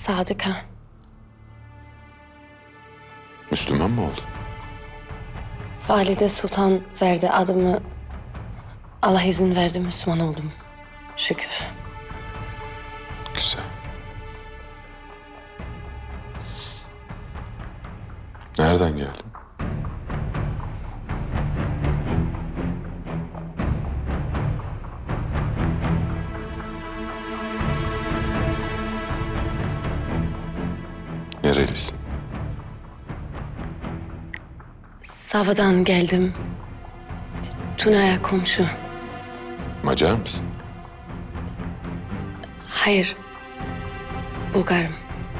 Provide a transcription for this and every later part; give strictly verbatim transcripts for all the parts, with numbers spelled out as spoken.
Sadıka. Müslüman mı oldu? Valide Sultan verdi adımı. Allah izin verdi, Müslüman oldum. Şükür. Güzel. Nereden geldin? Nerelisin? Sava'dan geldim. Tuna'ya komşu. Macar mısın? Hayır. Bulgarım.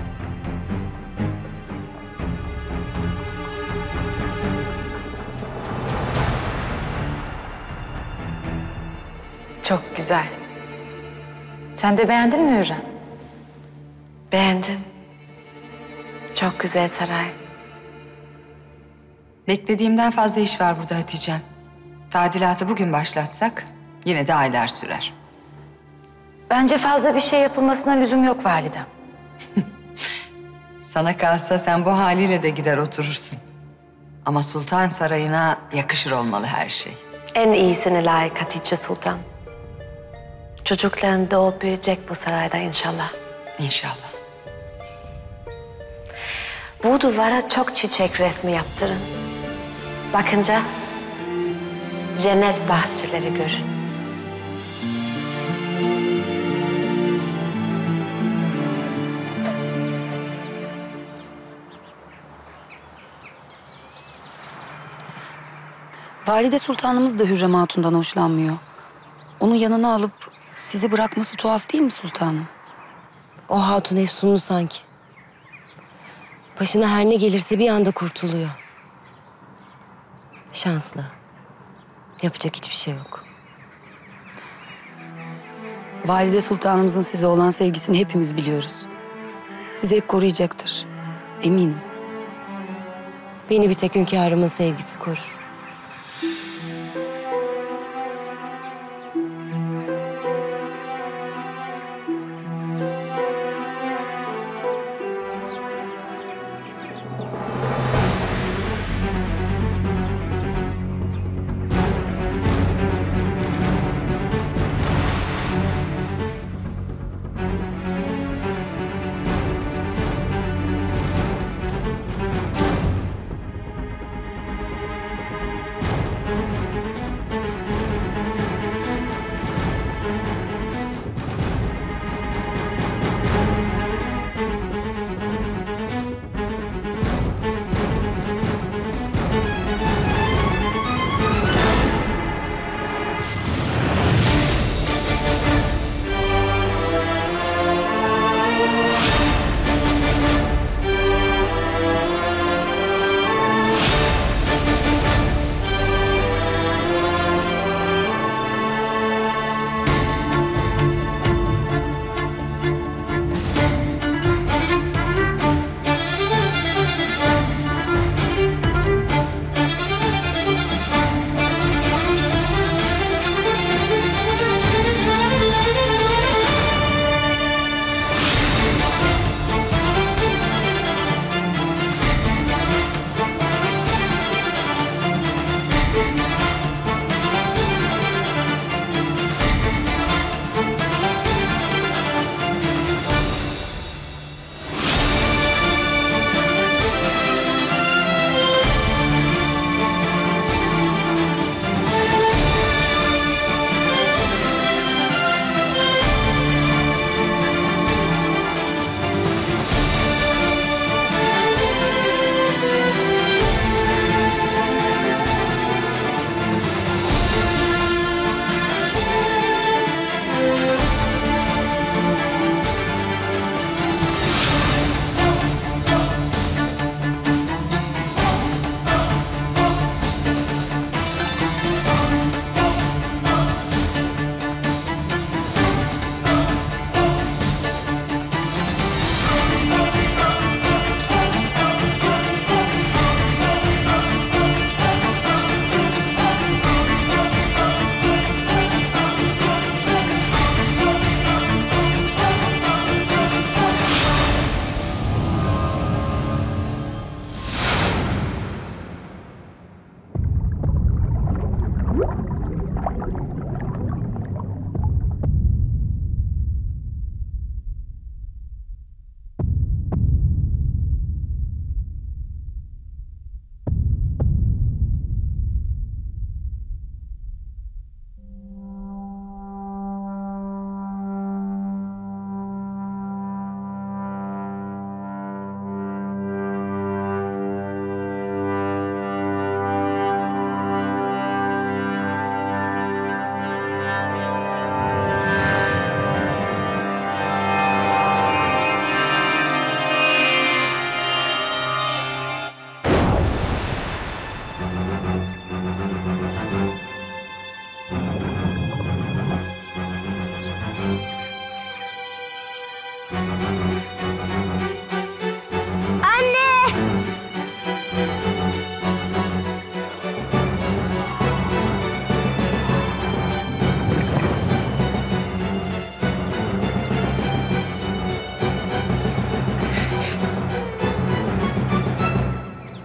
Çok güzel. Sen de beğendin mi Hürrem? Beğendim. Çok güzel saray. Beklediğimden fazla iş var burada Hatice'm. Tadilatı bugün başlatsak yine de aylar sürer. Bence fazla bir şey yapılmasına lüzum yok validem. Sana kalsa sen bu haliyle de gider oturursun. Ama Sultan Sarayı'na yakışır olmalı her şey. En iyisine layık Hatice Sultan. Çocukların doğup büyüyecek bu sarayda inşallah. İnşallah. Bu duvara çok çiçek resmi yaptırın. Bakınca cennet bahçeleri görün. Valide Sultanımız da Hürrem Hatun'dan hoşlanmıyor. Onu yanına alıp sizi bırakması tuhaf değil mi sultanım? O hatun efsunlu sanki. Başına her ne gelirse bir anda kurtuluyor. Şanslı. Yapacak hiçbir şey yok. Valide Sultanımızın size olan sevgisini hepimiz biliyoruz. Sizi hep koruyacaktır. Eminim. Beni bir tek hünkârımın sevgisi korur.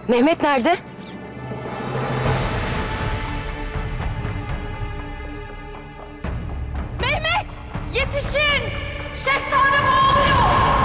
Mehmet nerede? Mehmet! Yetişin! Şehzade boğuluyor!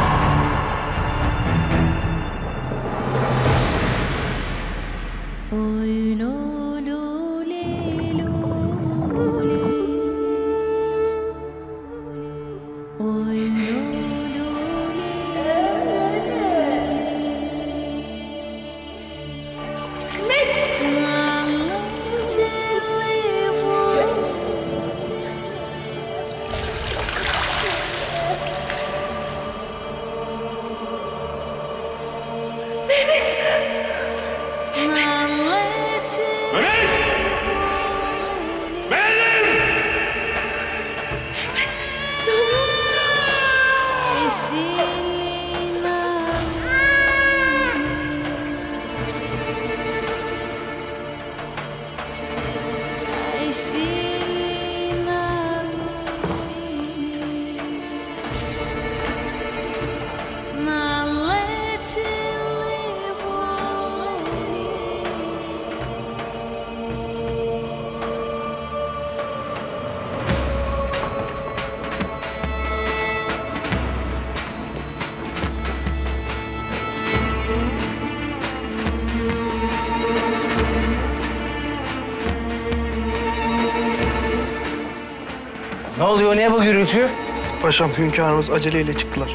Ne oluyor, ne bu gürültü? Paşam, hünkârımız aceleyle çıktılar.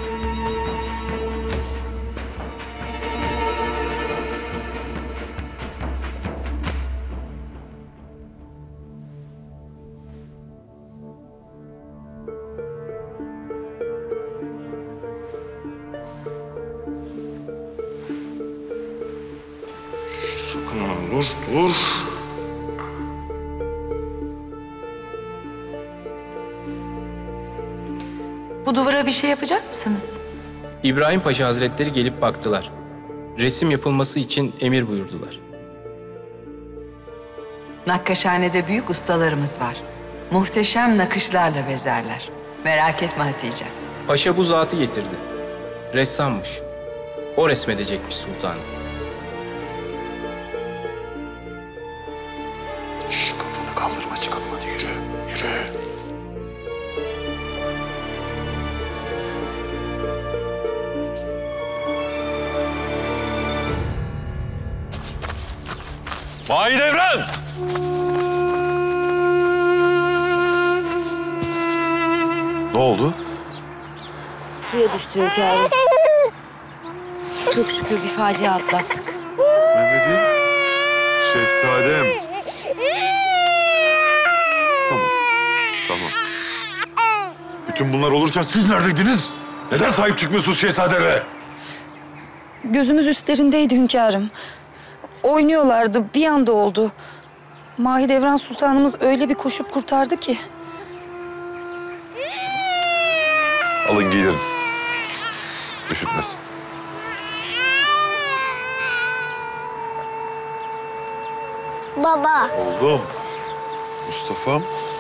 Sakın ha, dur, dur. Bu duvara bir şey yapacak mısınız? İbrahim Paşa Hazretleri gelip baktılar. Resim yapılması için emir buyurdular. Nakkaşhanede büyük ustalarımız var. Muhteşem nakışlarla bezerler. Merak etme Hatice. Paşa bu zatı getirdi. Ressammış. O resmedecekmiş sultanım. Şş, kafanı kaldırma, çıkalım hadi yürü. Yürü. Mahidevran! Ne oldu? Suya düştü hünkârım. Çok şükür bir facia atlattık. Mehmet'im, şehzadem. Tamam, tamam. Bütün bunlar olurken siz neredeydiniz? Neden sahip çıkmıyorsunuz şehzadelere? Gözümüz üstlerindeydi hünkârım. Oynuyorlardı, bir anda oldu. Mahidevran Sultanımız öyle bir koşup kurtardı ki. Alın giydirin. Üşütmesin. Baba. Oğlum. Mustafa'm.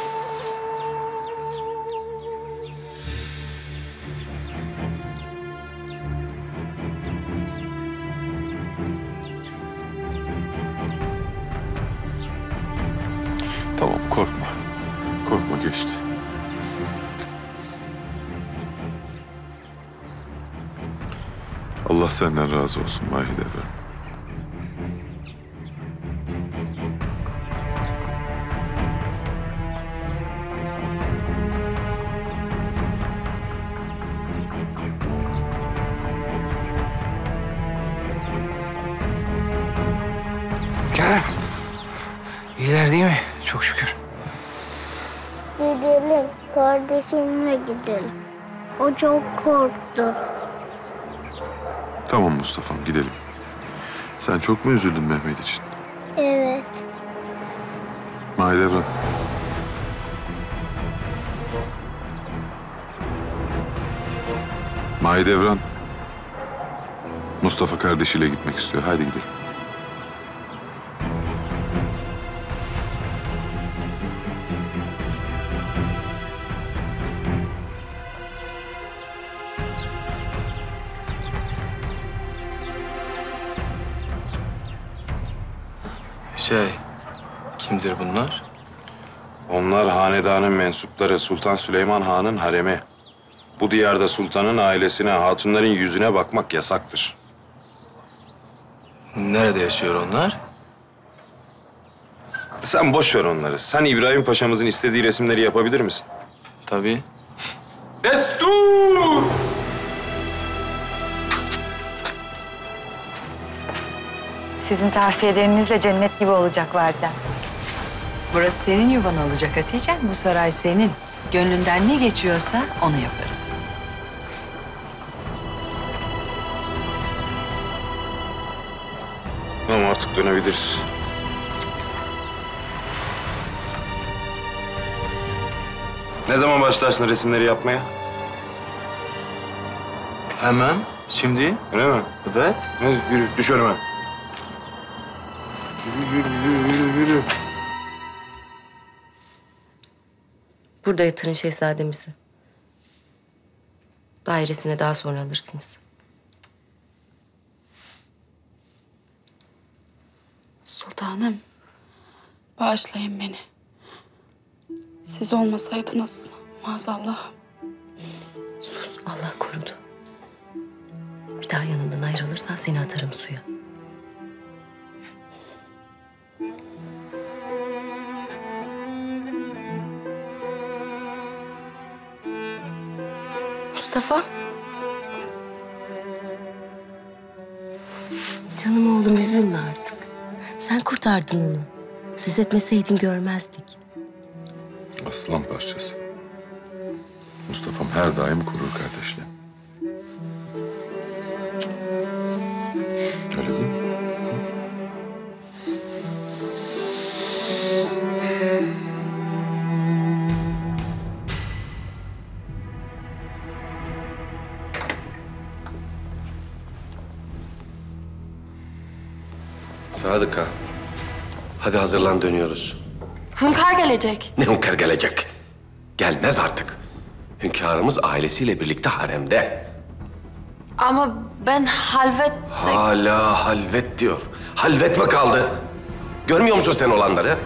Tamam, korkma. Korkma, geçti. Allah senden razı olsun Mahidevran. Hünkârım. İyiler değil mi? Çok şükür. Gidelim. Kardeşimle gidelim. O çok korktu. Tamam Mustafa'm, gidelim. Sen çok mu üzüldün Mehmet için? Evet. Mahidevran. Mahidevran. Mustafa kardeşiyle gitmek istiyor. Haydi gidelim. Şey, kimdir bunlar? Onlar hanedanın mensupları Sultan Süleyman Han'ın haremi. Bu diyarda sultanın ailesine, hatunların yüzüne bakmak yasaktır. Nerede yaşıyor onlar? Sen boş ver onları. Sen İbrahim Paşa'mızın istediği resimleri yapabilir misin? Tabii. Destur! Sizin tavsiyelerinizle cennet gibi olacak validem. Burası senin yuvan olacak Hatice. Bu saray senin. Gönlünden ne geçiyorsa onu yaparız. Tamam, artık dönebiliriz. Ne zaman başlarsın resimleri yapmaya? Hemen, şimdi. Öyle mi? Evet. Hadi yürü, düş önüme. Yürü, yürü, yürü, yürü, yürü. Burada yatırın şehzademizi. Dairesine daha sonra alırsınız. Sultanım, bağışlayın beni. Siz olmasaydınız maazallah. Sus, Allah korudu. Bir daha yanından ayrılırsan seni atarım suya. Mustafa. Canım oğlum, üzülme artık. Sen kurtardın onu. Siz etmeseydin görmezdik. Aslan parçası. Mustafa'm her daim korur kardeşliği. Öyle değil mi? Sadıka, hadi hazırlan, dönüyoruz. Hünkâr gelecek. Ne hünkâr gelecek? Gelmez artık. Hünkârımız ailesiyle birlikte haremde. Ama ben halvet... Hala halvet diyor. Halvet mi kaldı? Görmüyor musun sen olanları?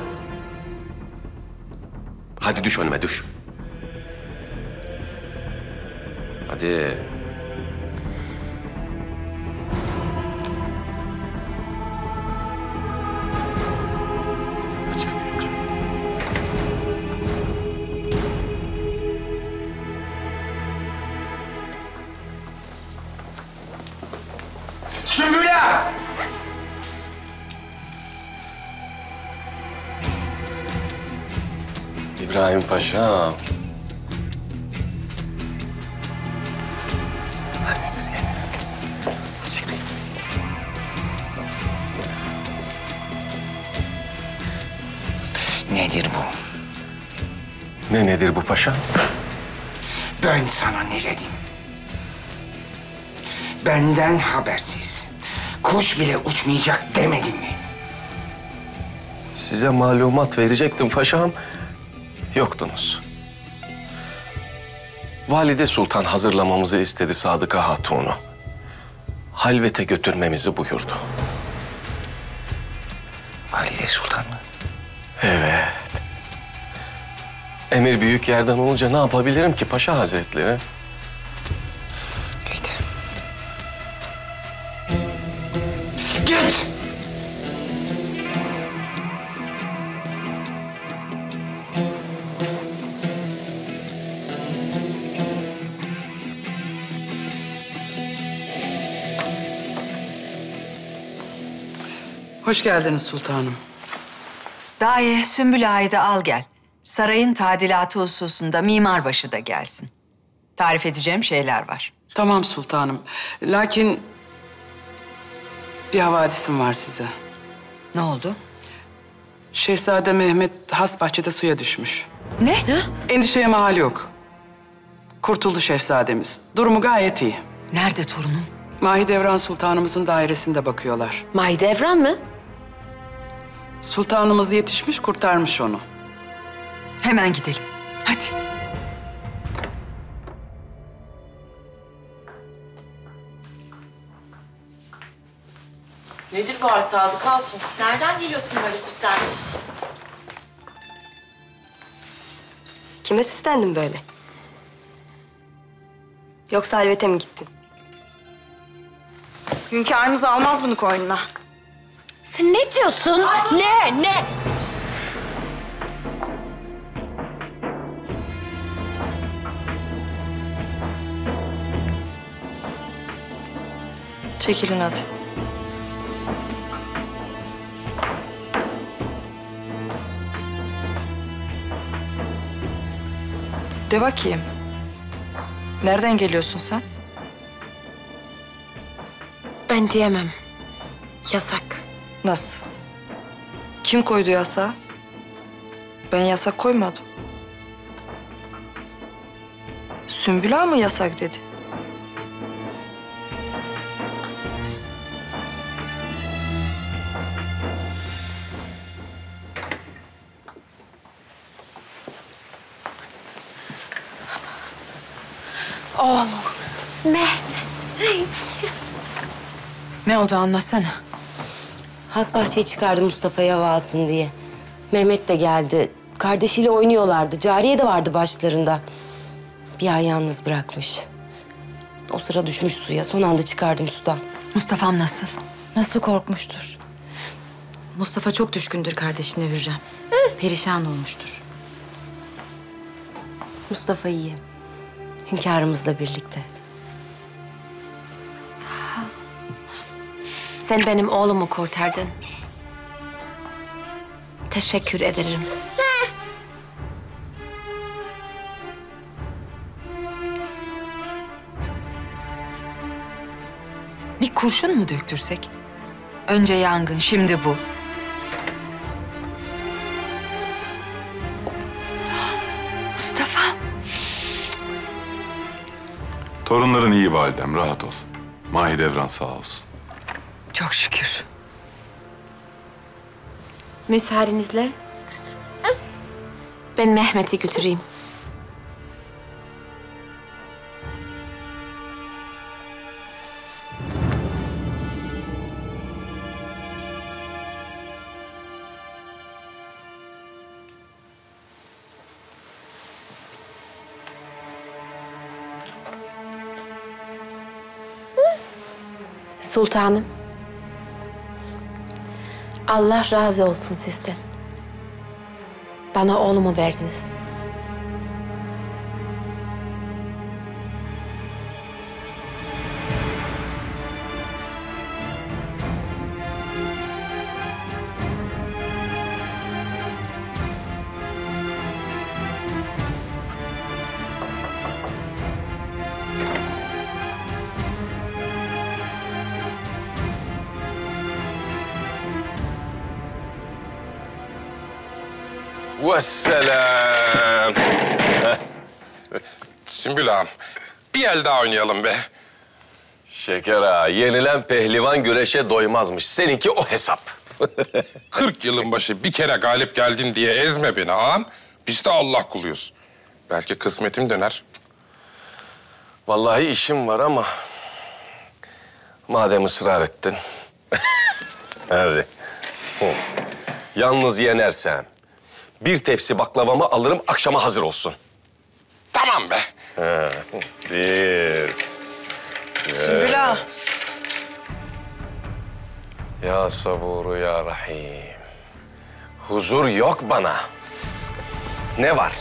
Hadi düş önüme, düş. Hadi. Sümbüle! İbrahim Paşa'm. Hadi siz gelin. Nedir bu? Ne nedir bu paşa? Ben sana ne dedim? Benden habersiz. Kuş bile uçmayacak demedim mi? Size malumat verecektim paşam. Yoktunuz. Valide Sultan hazırlamamızı istedi Sadıka Hatun'u. Halvete götürmemizi buyurdu. Valide Sultan mı? Evet. Emir büyük yerden olunca ne yapabilirim ki Paşa Hazretleri? Git. Git! Hoş geldiniz sultanım. Daye, Sümbül Ağa'yı da al gel. Sarayın tadilatı hususunda mimarbaşı da gelsin. Tarif edeceğim şeyler var. Tamam sultanım. Lakin bir havadisim var size. Ne oldu? Şehzade Mehmet Hasbahçe'de suya düşmüş. Ne? Endişeye mahal yok. Kurtuldu şehzademiz. Durumu gayet iyi. Nerede torunum? Mahidevran Sultanımızın dairesinde bakıyorlar. Mahidevran mı? Sultanımız yetişmiş, kurtarmış onu. Hemen gidelim. Hadi. Nedir bu hal Sadık Hatun? Nereden geliyorsun böyle süslenmiş? Kime süslendin böyle? Yoksa halvete mi gittin? Hünkârımız almaz bunu koynuna. Sen ne diyorsun? Ne? Ne? Çekilin hadi. De bakayım. Nereden geliyorsun sen? Ben diyemem. Yasak. Nasıl? Kim koydu yasağı? Ben yasak koymadım. Sümbül Ağa mı yasak dedi? Oğlum. Mehmet. Ne oldu anlatsana. Has bahçeye çıkardı Mustafa'yı hava alsın diye. Mehmet de geldi. Kardeşiyle oynuyorlardı. Cariye de vardı başlarında. Bir ay yalnız bırakmış. O sıra düşmüş suya. Son anda çıkardım sudan. Mustafa'm nasıl? Nasıl korkmuştur. Mustafa çok düşkündür kardeşine Hürrem. Perişan olmuştur. Mustafa iyi. Hünkârımızla birlikte. Sen benim oğlumu kurtardın. Teşekkür ederim. Bir kurşun mu döktürsek? Önce yangın, şimdi bu. Mustafa. Torunların iyi validem, rahat ol. Mahidevran sağ olsun. Çok şükür. Müsaadenizle ben Mehmet'i götüreyim. Sultanım. Allah razı olsun sizden. Bana oğlumu verdiniz. Vesselam. Sümbül ağam, bir el daha oynayalım be. Şeker ağa, yenilen pehlivan güreşe doymazmış. Seninki o hesap. Kırk yılın başı bir kere galip geldin diye ezme beni ağam. Biz de Allah kuluyuz. Belki kısmetim döner. Vallahi işim var ama... madem ısrar ettin... Hadi. Yalnız yenersem... bir tepsi baklavamı alırım, akşama hazır olsun. Tamam be. Ha, biz. Sümbül Ağa. Ya saburu ya rahim. Huzur yok bana. Ne var?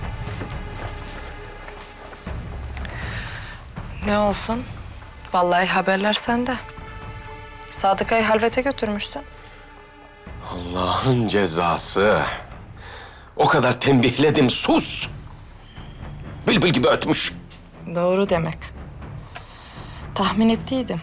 Ne olsun? Vallahi haberler sende. Sadıka'yı halvete götürmüşsün. Allah'ın cezası. O kadar tembihledim, sus! Bülbül gibi ötmüş. Doğru demek. Tahmin ettiydim.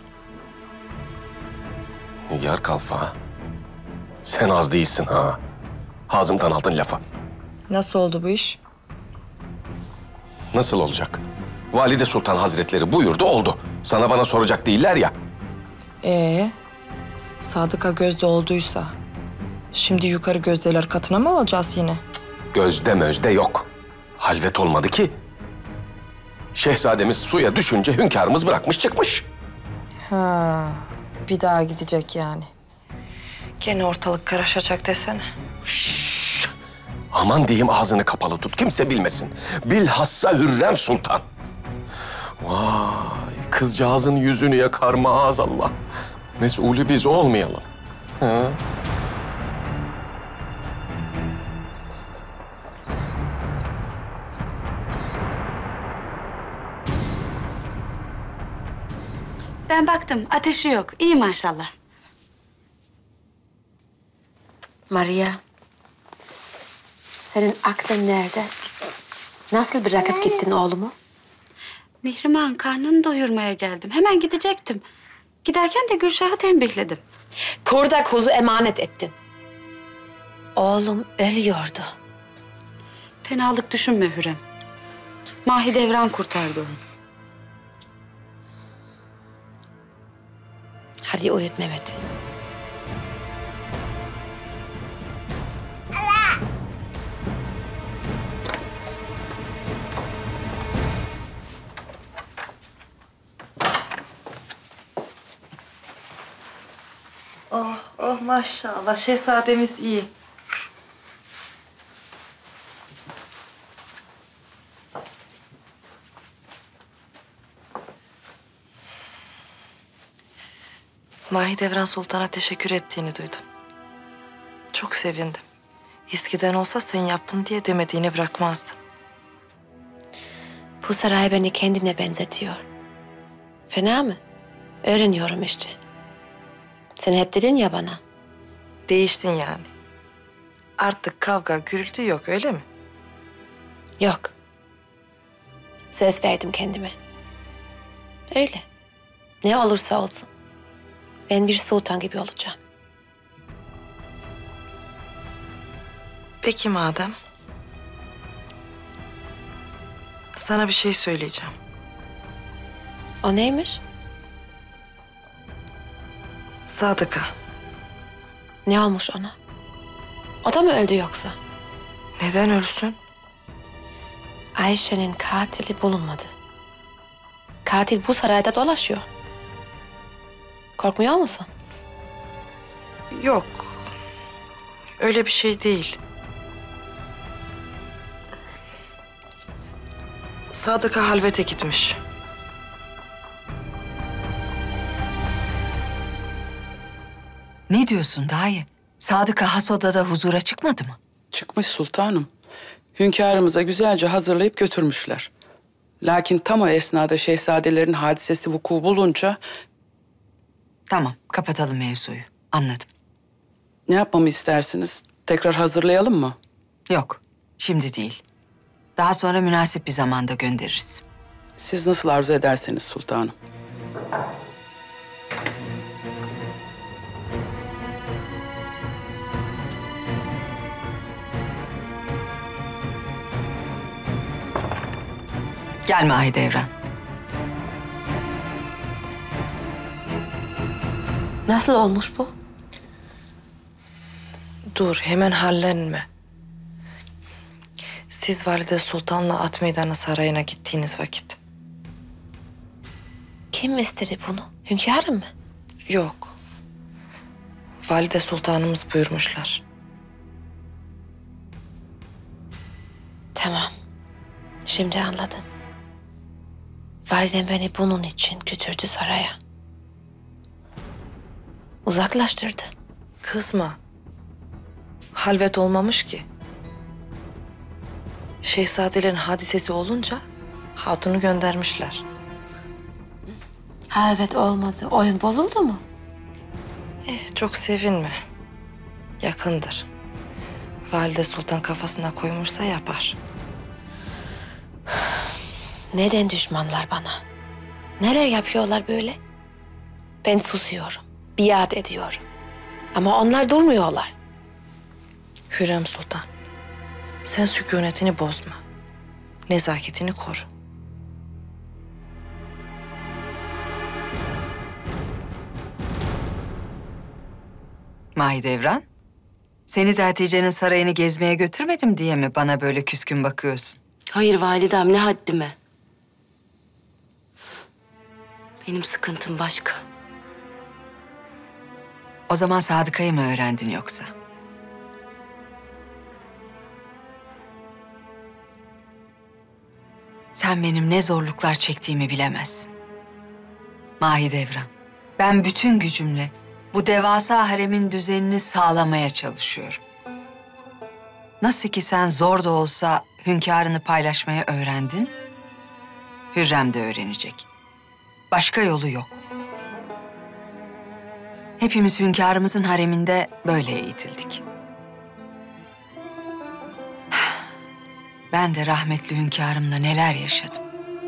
Nigar Kalfa, sen az değilsin ha. Ağzımdan aldın lafı. Nasıl oldu bu iş? Nasıl olacak? Valide Sultan Hazretleri buyurdu, oldu. Sana bana soracak değiller ya. Ee, Sadıka gözde olduysa... şimdi yukarı gözdeler katına mı alacağız yine? Gözde mözde yok. Halvet olmadı ki. Şehzademiz suya düşünce hünkârımız bırakmış çıkmış. Ha. Bir daha gidecek yani. Gene ortalık karışacak desene. Aman diyeyim ağzını kapalı tut. Kimse bilmesin. Bilhassa Hürrem Sultan. Vay kızcağızın yüzünü yakar maazallah. Mesulü biz olmayalım. Ha? Ben baktım, ateşi yok. İyi maşallah. Maria, senin aklın nerede? Nasıl bırakıp gittin oğlumu? Mihrimah'ın karnını doyurmaya geldim. Hemen gidecektim. Giderken de Gülşah'ı tembihledim. Kurda kuzu emanet ettin. Oğlum ölüyordu. Fenalık düşünme Hürrem. Mahidevran kurtardı onu. Hadi uyut Mehmet'i. Oh, oh maşallah. Şehzademiz iyi. Mahidevran Sultan'a teşekkür ettiğini duydum. Çok sevindim. Eskiden olsa sen yaptın diye demediğini bırakmazdı. Bu saray beni kendine benzetiyor. Fena mı? Öğreniyorum işte. Sen hep dedin ya bana. Değiştin yani. Artık kavga, gürültü yok öyle mi? Yok. Söz verdim kendime. Öyle. Ne olursa olsun. Ben bir sultan gibi olacağım. Peki madem. Sana bir şey söyleyeceğim. O neymiş? Sadıka. Ne olmuş ona? O da mı öldü yoksa? Neden ölsün? Ayşe'nin katili bulunmadı. Katil bu sarayda dolaşıyor. Korkmuyor musun? Yok. Öyle bir şey değil. Sadıka halvete gitmiş. Ne diyorsun dayı? Sadıka has odada huzura çıkmadı mı? Çıkmış sultanım. Hünkârımıza güzelce hazırlayıp götürmüşler. Lakin tam o esnada şehzadelerin hadisesi vuku bulunca... Tamam, kapatalım mevzuyu. Anladım. Ne yapmamı istersiniz? Tekrar hazırlayalım mı? Yok, şimdi değil. Daha sonra münasip bir zamanda göndeririz. Siz nasıl arzu ederseniz sultanım. Gel Mahidevran. Nasıl olmuş bu? Dur, hemen hallenme. Siz Valide Sultan'la At Meydanı Sarayı'na gittiğiniz vakit. Kim istedi bunu? Hünkârım mı? Yok. Valide Sultanımız buyurmuşlar. Tamam. Şimdi anladım. Validem beni bunun için götürdü saraya. Uzaklaştırdı. Kızma. Halvet olmamış ki. Şehzadelerin hadisesi olunca hatunu göndermişler. Halvet olmadı. Oyun bozuldu mu? Eh, çok sevinme. Yakındır. Valide Sultan kafasına koymuşsa yapar. Neden düşmanlar bana? Neler yapıyorlar böyle? Ben susuyorum, biat ediyorum. Ama onlar durmuyorlar. Hürrem Sultan, sen sükunetini bozma. Nezaketini koru. Mahidevran, seni de Hatice'nin sarayını gezmeye götürmedim diye mi bana böyle küskün bakıyorsun? Hayır validem, ne haddime. Benim sıkıntım başka. O zaman Sadıka'yı mı öğrendin yoksa? Sen benim ne zorluklar çektiğimi bilemezsin. Mahidevran, ben bütün gücümle bu devasa haremin düzenini sağlamaya çalışıyorum. Nasıl ki sen zor da olsa hünkârını paylaşmayı öğrendin, Hürrem de öğrenecek. Başka yolu yok. Hepimiz hünkârımızın hareminde böyle eğitildik. Ben de rahmetli hünkârımla neler yaşadım.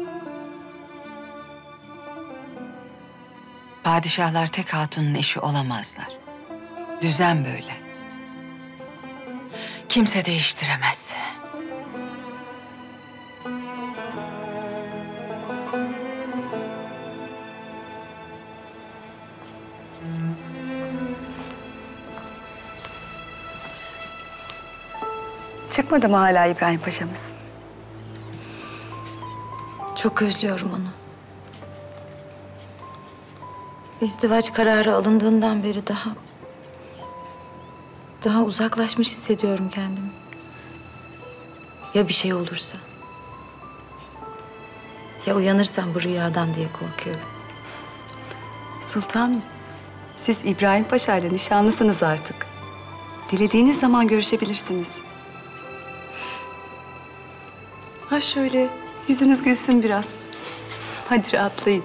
Padişahlar tek hatunun eşi olamazlar. Düzen böyle. Kimse değiştiremez. Çıkmadı mı hala İbrahim Paşa'mız? Çok özlüyorum onu. İzdivaç kararı alındığından beri daha... daha uzaklaşmış hissediyorum kendimi. Ya bir şey olursa? Ya uyanırsam bu rüyadan diye korkuyorum. Sultanım, siz İbrahim Paşa ile nişanlısınız artık. Dilediğiniz zaman görüşebilirsiniz. Ha şöyle, yüzünüz gülsün biraz. Hadi rahatlayın.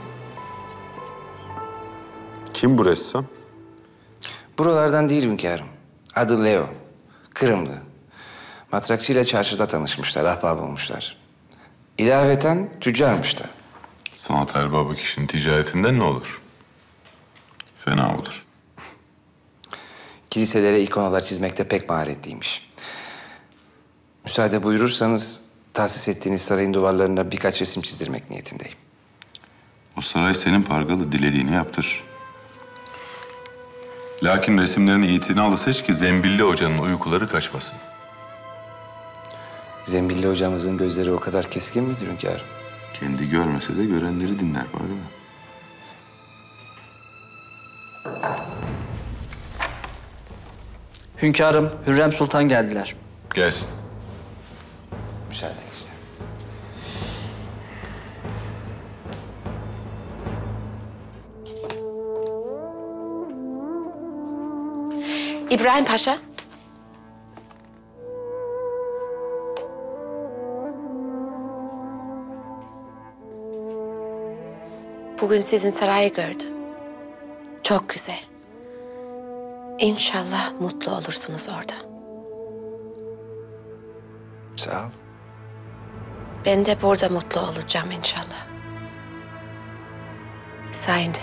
Kim bu ressam? Buralardan değil hünkârım. Adı Leo. Kırımlı. Matrakçıyla çarşıda tanışmışlar, ahbap olmuşlar. İlaveten tüccarmış da. Sanat erbabı kişinin ticaretinden ne olur? Fena olur. Kiliselere ikonalar çizmekte pek maharetliymiş. Müsaade buyurursanız tahsis ettiğiniz sarayın duvarlarına birkaç resim çizdirmek niyetindeyim. O saray senin Pargalı, dilediğini yaptır. Lakin resimlerini itinalı seç ki Zembilli Hoca'nın uykuları kaçmasın. Zembilli hocamızın gözleri o kadar keskin midir hünkârım? Kendi görmese de görenleri dinler Pargalı. Hünkârım, Hürrem Sultan geldiler. Gelsin. Müsaadenizle. İbrahim Paşa. Bugün sizin sarayı gördüm. Çok güzel. İnşallah mutlu olursunuz orada. Sağ ol. Ben de burada mutlu olacağım inşallah. Sayende.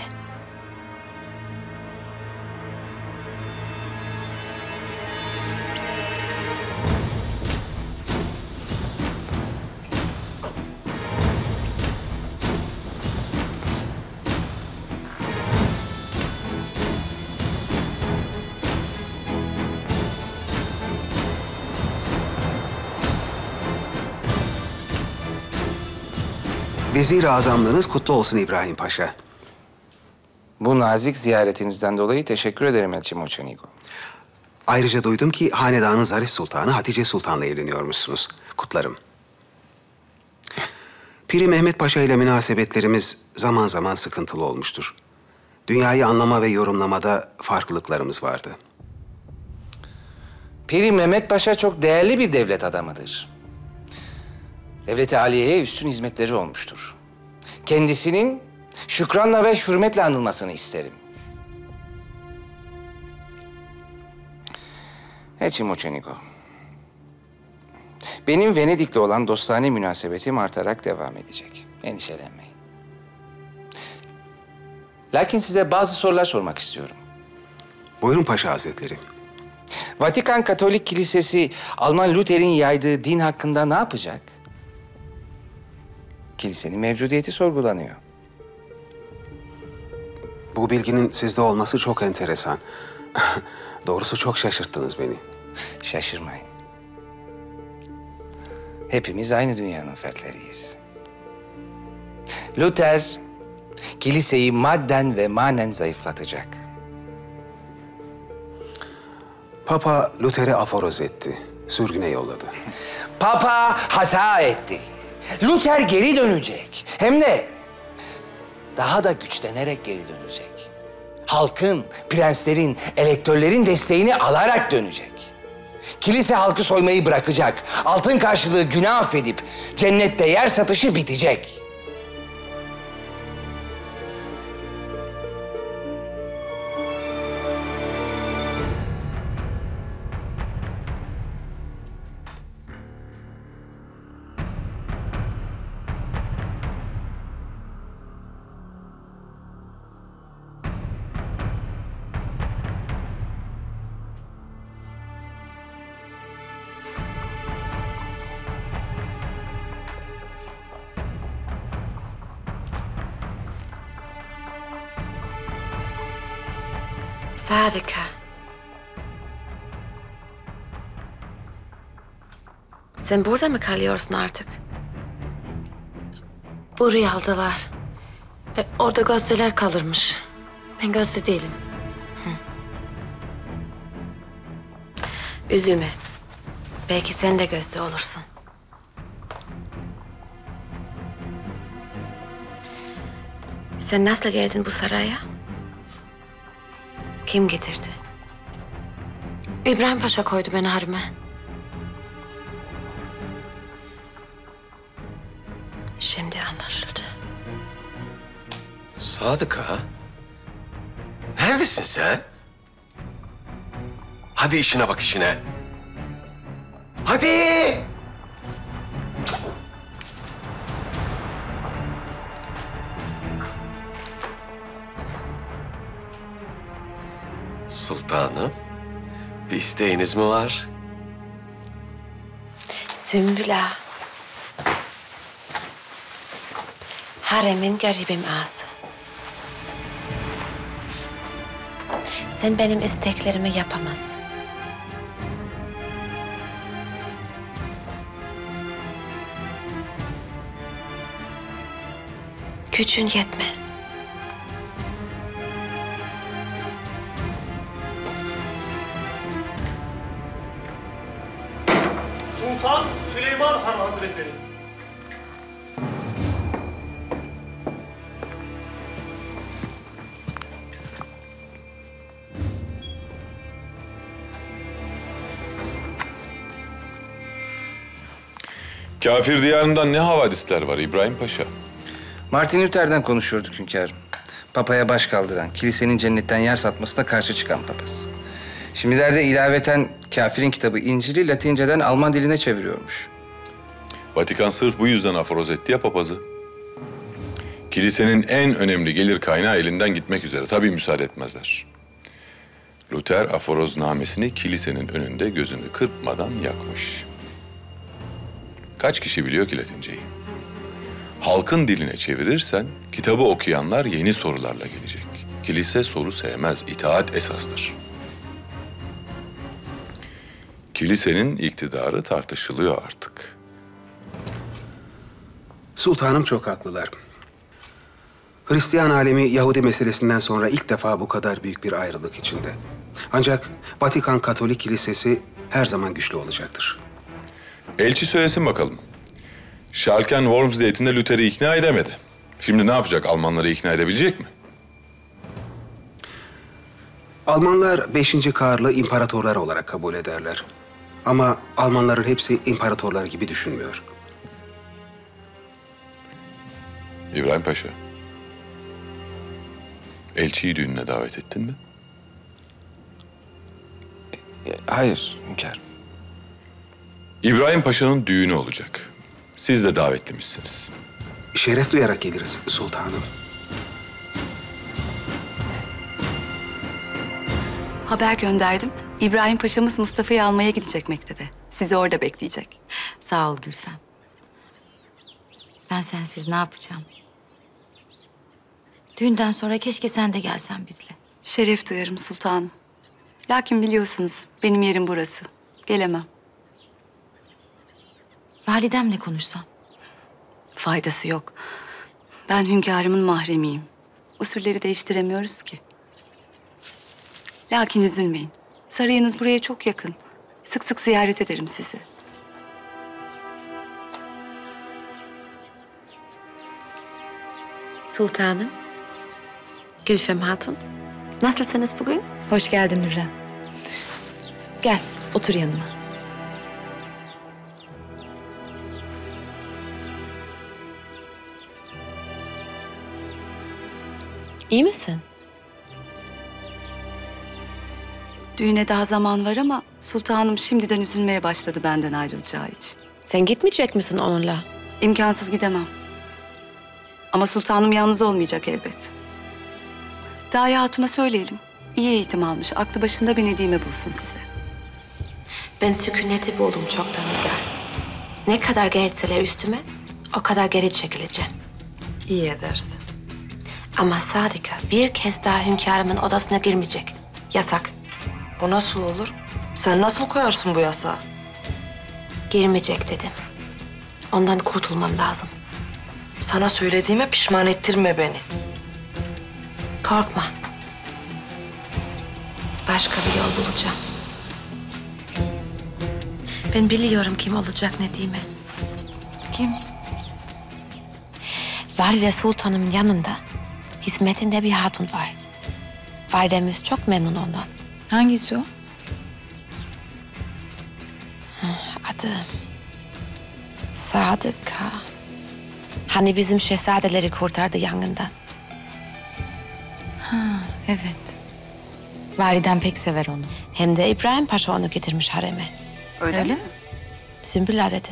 Vezir-i Azamlığınız kutlu olsun İbrahim Paşa. Bu nazik ziyaretinizden dolayı teşekkür ederim Elçi Moçanigo. Ayrıca duydum ki hanedanın Zarif Sultanı Hatice Sultan'la evleniyormuşsunuz. Kutlarım. Piri Mehmet Paşa ile münasebetlerimiz zaman zaman sıkıntılı olmuştur. Dünyayı anlama ve yorumlamada farklılıklarımız vardı. Piri Mehmet Paşa çok değerli bir devlet adamıdır. Devlet-i Aliye'ye üstün hizmetleri olmuştur. Kendisinin şükranla ve hürmetle anılmasını isterim. Elçi Moçanigo, benim Venedik'le olan dostane münasebetim artarak devam edecek. Endişelenmeyin. Lakin size bazı sorular sormak istiyorum. Buyurun Paşa Hazretleri. Vatikan Katolik Kilisesi Alman Luther'in yaydığı din hakkında ne yapacak? Kilisenin mevcudiyeti sorgulanıyor. Bu bilginin sizde olması çok enteresan. Doğrusu çok şaşırttınız beni. Şaşırmayın. Hepimiz aynı dünyanın fertleriyiz. Luther, kiliseyi madden ve manen zayıflatacak. Papa Luther'i aforoz etti. Sürgüne yolladı. Papa hata etti. Luther geri dönecek. Hem de daha da güçlenerek geri dönecek. Halkın, prenslerin, elektörlerin desteğini alarak dönecek. Kilise halkı soymayı bırakacak. Altın karşılığı günah affedip cennette yer satışı bitecek. Sadıka. Sen burada mı kalıyorsun artık? Buraya aldılar. E, orada gözdeler kalırmış. Ben gözde değilim. Hı. Üzülme. Belki sen de gözde olursun. Sen nasıl geldin bu saraya? Kim getirdi? İbrahim Paşa koydu beni harime. Şimdi anlaşıldı. Sadıka, neredesin sen? Hadi işine bak işine. Hadi! Sultanım, bir isteğiniz mi var? Sümbül Ağa. Haremin garibim ağası. Sen benim isteklerimi yapamazsın. Gücün yetmez. Sultan Süleyman Han Hazretleri. Kafir diyarından ne havadisler var İbrahim Paşa? Martin Luther'den konuşuyorduk hünkârım. Papaya baş kaldıran, kilisenin cennetten yer satmasına karşı çıkan papaz. Şimdilerde ilaveten kafirin kitabı İncil'i Latinceden Alman diline çeviriyormuş. Vatikan sırf bu yüzden aforoz etti ya papazı. Kilisenin en önemli gelir kaynağı elinden gitmek üzere. Tabii müsaade etmezler. Luther aforoznamesini kilisenin önünde gözünü kırpmadan yakmış. Kaç kişi biliyor ki Latinceyi? Halkın diline çevirirsen kitabı okuyanlar yeni sorularla gelecek. Kilise soru sevmez, itaat esastır. Kilisenin iktidarı tartışılıyor artık. Sultanım çok haklılar. Hristiyan alemi Yahudi meselesinden sonra ilk defa bu kadar büyük bir ayrılık içinde. Ancak Vatikan Katolik Kilisesi her zaman güçlü olacaktır. Elçi söylesin bakalım. Schalken Wormsdate'inde Luther'i ikna edemedi. Şimdi ne yapacak? Almanları ikna edebilecek mi? Almanlar beşinci Karl'ı imparatorlar olarak kabul ederler. Ama Almanların hepsi imparatorlar gibi düşünmüyor. İbrahim Paşa, elçiyi düğününe davet ettin mi? Hayır hünkârım. İbrahim Paşa'nın düğünü olacak. Siz de davetlimişsiniz. Şeref duyarak geliriz sultanım. Haber gönderdim. İbrahim Paşa'mız Mustafa'yı almaya gidecek mektebe. Sizi orada bekleyecek. Sağ ol Gülfem. Ben sensiz ne yapacağım? Düğünden sonra keşke sen de gelsen bizle. Şeref duyarım sultanım. Lakin biliyorsunuz benim yerim burası. Gelemem. Validemle konuşsam. Faydası yok. Ben hünkârımın mahremiyim. Usulleri değiştiremiyoruz ki. Lakin üzülmeyin. Sarayınız buraya çok yakın. Sık sık ziyaret ederim sizi. Sultanım, Gülfem Hatun, nasılsınız bugün? Hoş geldin Hürrem. Gel, otur yanıma. İyi misin? Düğüne daha zaman var ama sultanım şimdiden üzülmeye başladı benden ayrılacağı için. Sen gitmeyecek misin onunla? İmkansız gidemem. Ama sultanım yalnız olmayacak elbet. Daye Hatun'a söyleyelim. İyi eğitim almış, aklı başında bir Nedime bulsun size. Ben sükuneti buldum çoktan Nigar. Ne kadar gelseler üstüme, o kadar geri çekileceğim. İyi edersin. Ama Sadıka bir kez daha hünkârımın odasına girmeyecek. Yasak. Bu nasıl olur? Sen nasıl koyarsın bu yasağı? Girmeyecek dedim. Ondan kurtulmam lazım. Sana söylediğime pişman ettirme beni. Korkma. Başka bir yol bulacağım. Ben biliyorum kim olacak Nedime. Kim? Valide Sultan'ın yanında hizmetinde bir hatun var. Validemiz çok memnun ondan. Hangisi o? Adı Sadıka. Hani bizim şehzadeleri kurtardı yangından. Ha, evet. Validen pek sever onu. Hem de İbrahim Paşa onu getirmiş hareme. Öyle, Öyle mi? Sümbül Ağa dedi.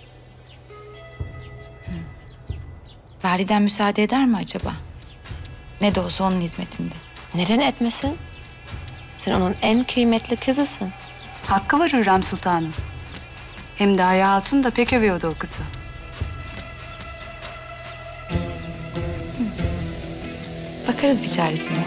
Validen müsaade eder mi acaba? Ne de olsa onun hizmetinde. Neden etmesin? Sen onun en kıymetli kızısın. Hakkı var Hürrem Sultanım. Hem Daye Hatun da pek övüyordu o kızı. Bakarız bir çaresine.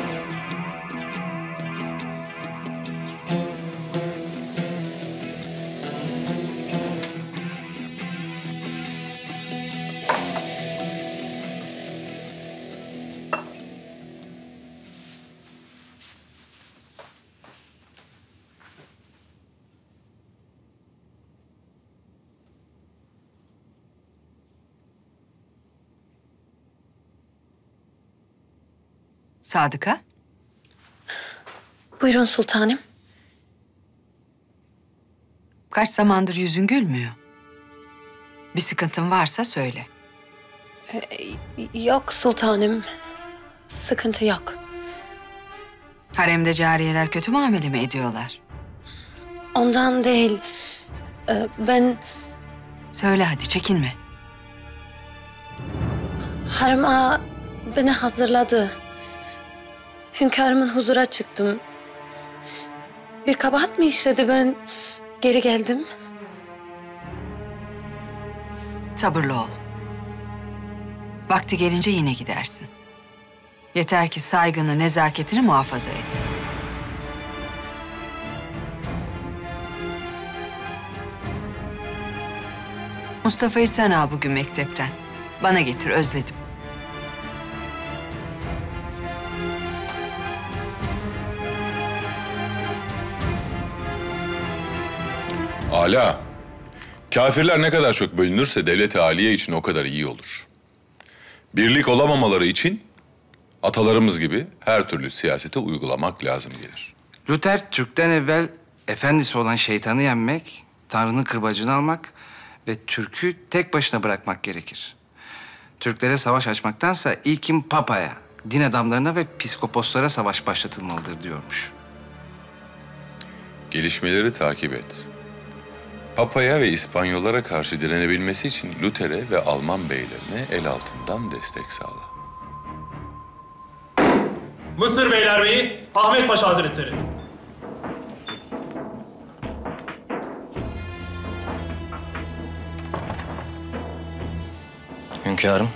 Sadıka. Buyurun sultanım. Kaç zamandır yüzün gülmüyor. Bir sıkıntın varsa söyle. Ee, yok sultanım. Sıkıntı yok. Haremde cariyeler kötü muamele mi ediyorlar? Ondan değil. Ee, ben... Söyle hadi, çekinme. Harem Ağa beni hazırladı. Hünkârımın huzura çıktım. Bir kabahat mı işledi, ben geri geldim? Sabırlı ol. Vakti gelince yine gidersin. Yeter ki saygını, nezaketini muhafaza et. Mustafa'yı sen al bugün mektepten. Bana getir, özledim. Ala, kafirler ne kadar çok bölünürse devlet-i aliye için o kadar iyi olur. Birlik olamamaları için atalarımız gibi her türlü siyaseti uygulamak lazım gelir. Luther, Türk'ten evvel efendisi olan şeytanı yenmek, Tanrı'nın kırbacını almak ve Türk'ü tek başına bırakmak gerekir. Türklere savaş açmaktansa ilkin Papa'ya, din adamlarına ve piskoposlara savaş başlatılmalıdır diyormuş. Gelişmeleri takip et. Papa'ya ve İspanyollara karşı direnebilmesi için Luther'e ve Alman beylerine el altından destek sağla. Mısır Beylerbeyi Ahmet Paşa Hazretleri. Hünkârım.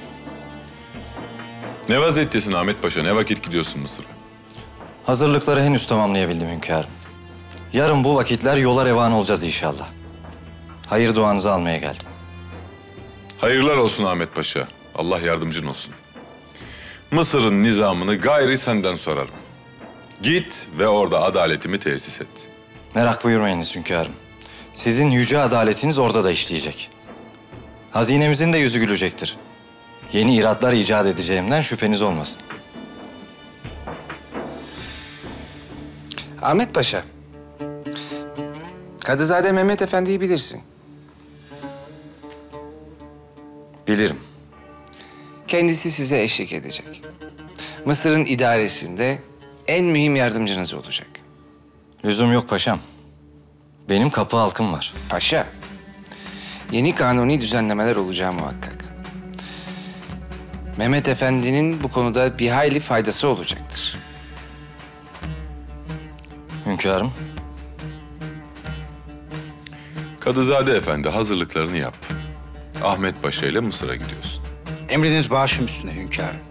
Ne vaziyettesin Ahmet Paşa? Ne vakit gidiyorsun Mısır'a? Hazırlıkları henüz tamamlayabildim hünkârım. Yarın bu vakitler yola revan olacağız inşallah. Hayır duanızı almaya geldim. Hayırlar olsun Ahmet Paşa. Allah yardımcın olsun. Mısır'ın nizamını gayri senden sorarım. Git ve orada adaletimi tesis et. Merak buyurmayınız hünkârım. Sizin yüce adaletiniz orada da işleyecek. Hazinemizin de yüzü gülecektir. Yeni iratlar icat edeceğimden şüpheniz olmasın. Ahmet Paşa, Kadızade Mehmet Efendi'yi bilirsin. Bilirim. Kendisi size eşlik edecek. Mısır'ın idaresinde en mühim yardımcınız olacak. Lüzum yok paşam. Benim kapı halkım var. Paşa, yeni kanuni düzenlemeler olacağı muhakkak. Mehmet Efendi'nin bu konuda bir hayli faydası olacaktır. Hünkârım. Kadızade Efendi hazırlıklarını yap. Ahmet Paşa ile Mısır'a gidiyorsun. Emriniz başım üstüne hünkârım.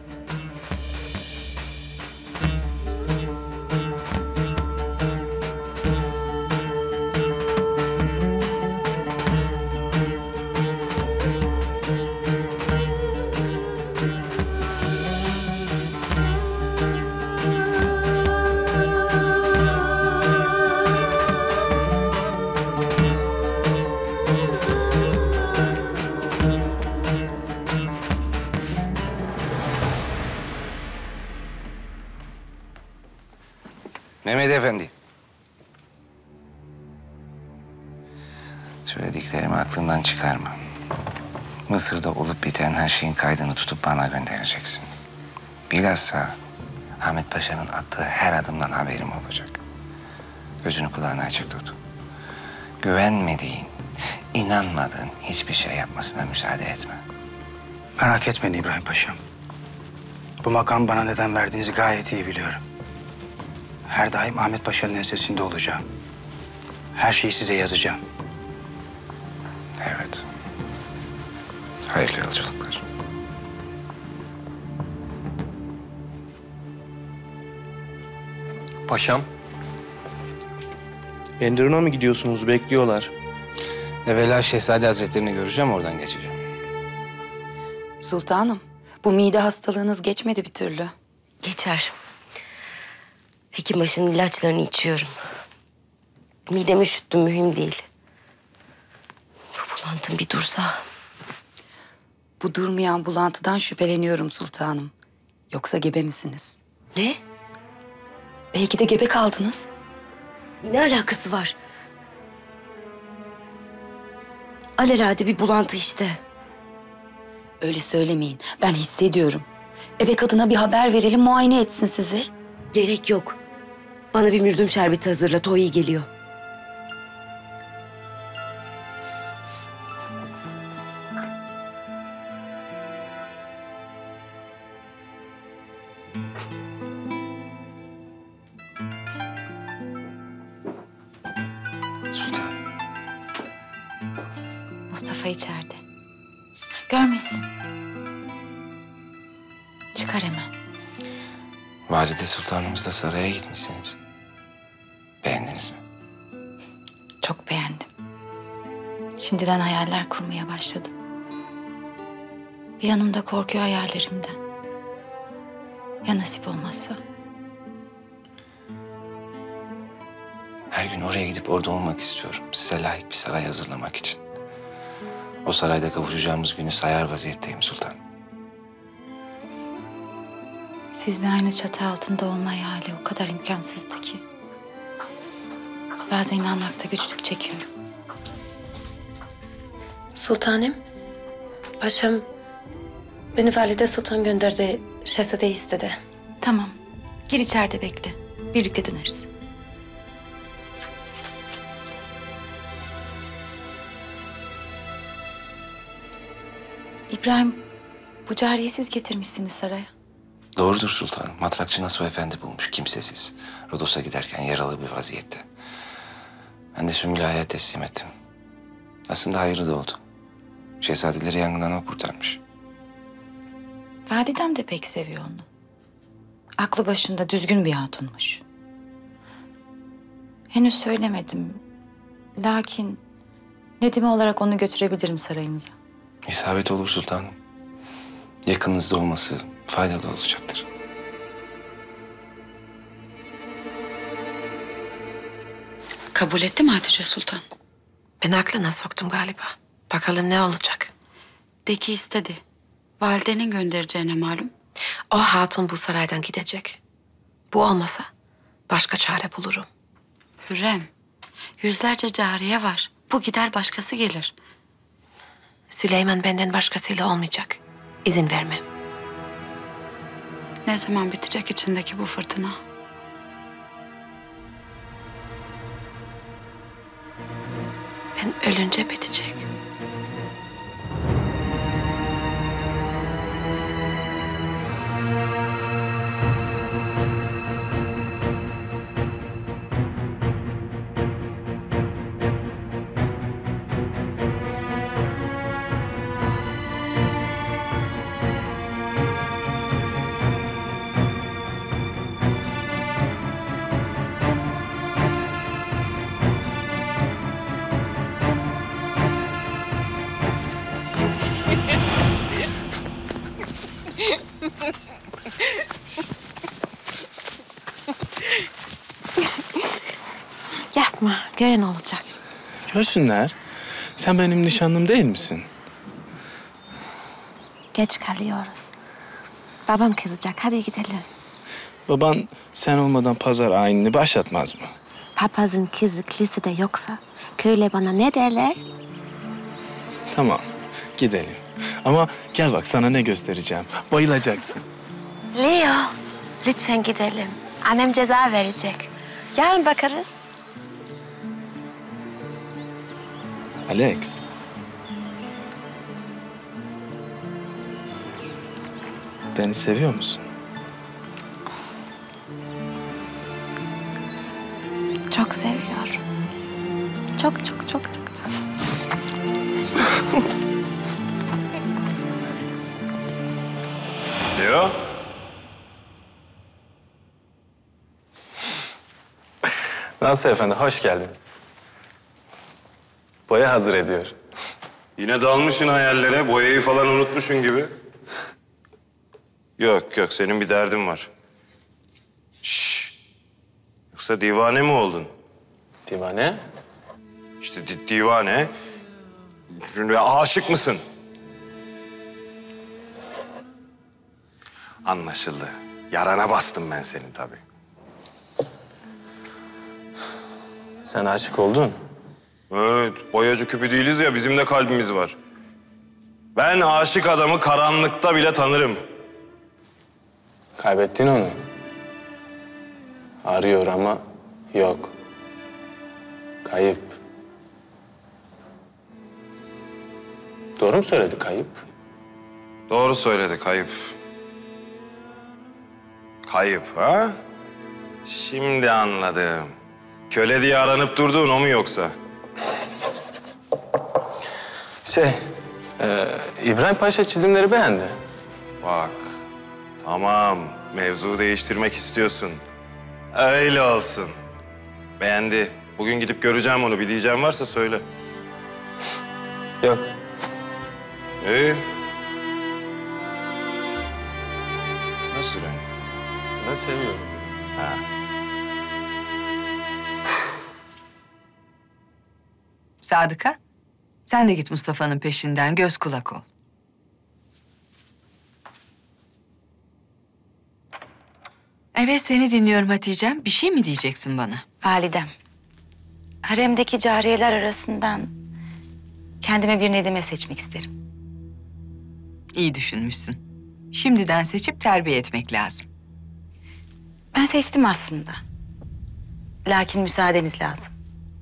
Mehmet Efendi. Söylediklerimi aklından çıkarma. Mısır'da olup biten her şeyin kaydını tutup bana göndereceksin. Bilhassa Ahmet Paşa'nın attığı her adımdan haberim olacak. Gözünü kulağını açık tut. Güvenmediğin, inanmadığın hiçbir şey yapmasına müsaade etme. Merak etmeyin İbrahim Paşam. Bu makam bana neden verdiğinizi gayet iyi biliyorum. Her daim Ahmet Paşa'nın ensesinde olacağım. Her şeyi size yazacağım. Evet. Hayırlı yolculuklar. Paşam. Enderun'a mı gidiyorsunuz? Bekliyorlar. Evvela Şehzade Hazretlerini göreceğim, oradan geçeceğim. Sultanım, bu mide hastalığınız geçmedi bir türlü. Geçer. Hekimbaşı'nın ilaçlarını içiyorum. Midemi üşüttüm, mühim değil. Bu bulantım bir dursa. Bu durmayan bulantıdan şüpheleniyorum sultanım. Yoksa gebe misiniz? Ne? Belki de gebe kaldınız. Ne alakası var? Alelade bir bulantı işte. Öyle söylemeyin. Ben hissediyorum. Ebe kadına bir haber verelim, muayene etsin sizi. Gerek yok. Bana bir mürdüm şerbeti hazırla, o iyi geliyor. Sultan. Mustafa içeride. Görmesin. Çıkar hemen. Valide Sultanımızla saraya gitmişsiniz. Beğendiniz mi? Çok beğendim. Şimdiden hayaller kurmaya başladım. Bir yanım da korkuyor hayallerimden. Ya nasip olmazsa? Her gün oraya gidip orada olmak istiyorum. Size layık bir saray hazırlamak için. O sarayda kavuşacağımız günü sayar vaziyetteyim sultan. Sizle aynı çatı altında olma hayali o kadar imkansızdı ki. Bazen inanmakta güçlük çekiyorum. Sultanım, paşam beni Valide Sultan gönderdi, şehzadeyi istedi. Tamam, gir içeride bekle. Birlikte döneriz. İbrahim, bu cariyeyi siz getirmişsiniz saraya. Doğrudur sultanım. Matrakçı Nasuh Efendi bulmuş, kimsesiz. Rodos'a giderken yaralı bir vaziyette. Ben de Sümbül Ağa'ya teslim ettim. Aslında hayırlı da oldu. Şehzadeleri yangından o kurtarmış. Validem de pek seviyor onu. Aklı başında düzgün bir hatunmuş. Henüz söylemedim. Lakin Nedime olarak onu götürebilirim sarayımıza. İsabet olur sultanım. Yakınınızda olması faydalı olacaktır. Kabul etti mi Hatice Sultan? Ben aklına soktum galiba. Bakalım ne olacak. De ki istedi. Validenin göndereceğine malum. O hatun bu saraydan gidecek. Bu olmasa başka çare bulurum. Hürrem, yüzlerce cariye var. Bu gider başkası gelir. Süleyman benden başkasıyla olmayacak. İzin vermem. Ne zaman bitecek içindeki bu fırtına? Ben ölünce bitecek. Yapma, gören olacak. Görsünler. Sen benim nişanlım değil misin? Geç kalıyoruz. Babam kızacak, hadi gidelim. Baban sen olmadan pazar ayinini başlatmaz mı? Papazın kızı kilisede yoksa köyle bana ne derler? Tamam, gidelim. Ama gel bak sana ne göstereceğim. Bayılacaksın. Leo, lütfen gidelim. Annem ceza verecek. Yarın bakarız. Alex. Beni seviyor musun? Çok seviyorum. Çok çok çok çok. Leo. Nasıl efendim? Hoş geldin. Boya hazır ediyor. Yine dalmışsın hayallere, boyayı falan unutmuşsun gibi. Yok yok, senin bir derdin var. Şşş. Yoksa divane mi oldun? Divane? İşte di divane. Şimdi aşık mısın? Anlaşıldı. Yarana bastım ben senin tabii. Sen aşık oldun. Evet, boyacı küpü değiliz ya, bizim de kalbimiz var. Ben aşık adamı karanlıkta bile tanırım. Kaybettin onu. Arıyor ama yok. Kayıp. Doğru mu söyledi kayıp? Doğru söyledi, kayıp. Kayıp ha? Şimdi anladım. Köle diye aranıp durduğun o mu yoksa? Şey, e, İbrahim Paşa çizimleri beğendi. Bak, tamam. Mevzu değiştirmek istiyorsun. Öyle olsun. Beğendi. Bugün gidip göreceğim onu. Bir diyeceğim varsa söyle. Yok. İyi. Nasıl yani? Ben seviyorum. Ha. Sadıka, sen de git Mustafa'nın peşinden, göz kulak ol. Evet, seni dinliyorum Hatice'm. Bir şey mi diyeceksin bana? Validem, haremdeki cariyeler arasından kendime bir Nedime seçmek isterim. İyi düşünmüşsün. Şimdiden seçip terbiye etmek lazım. Ben seçtim aslında. Lakin müsaadeniz lazım.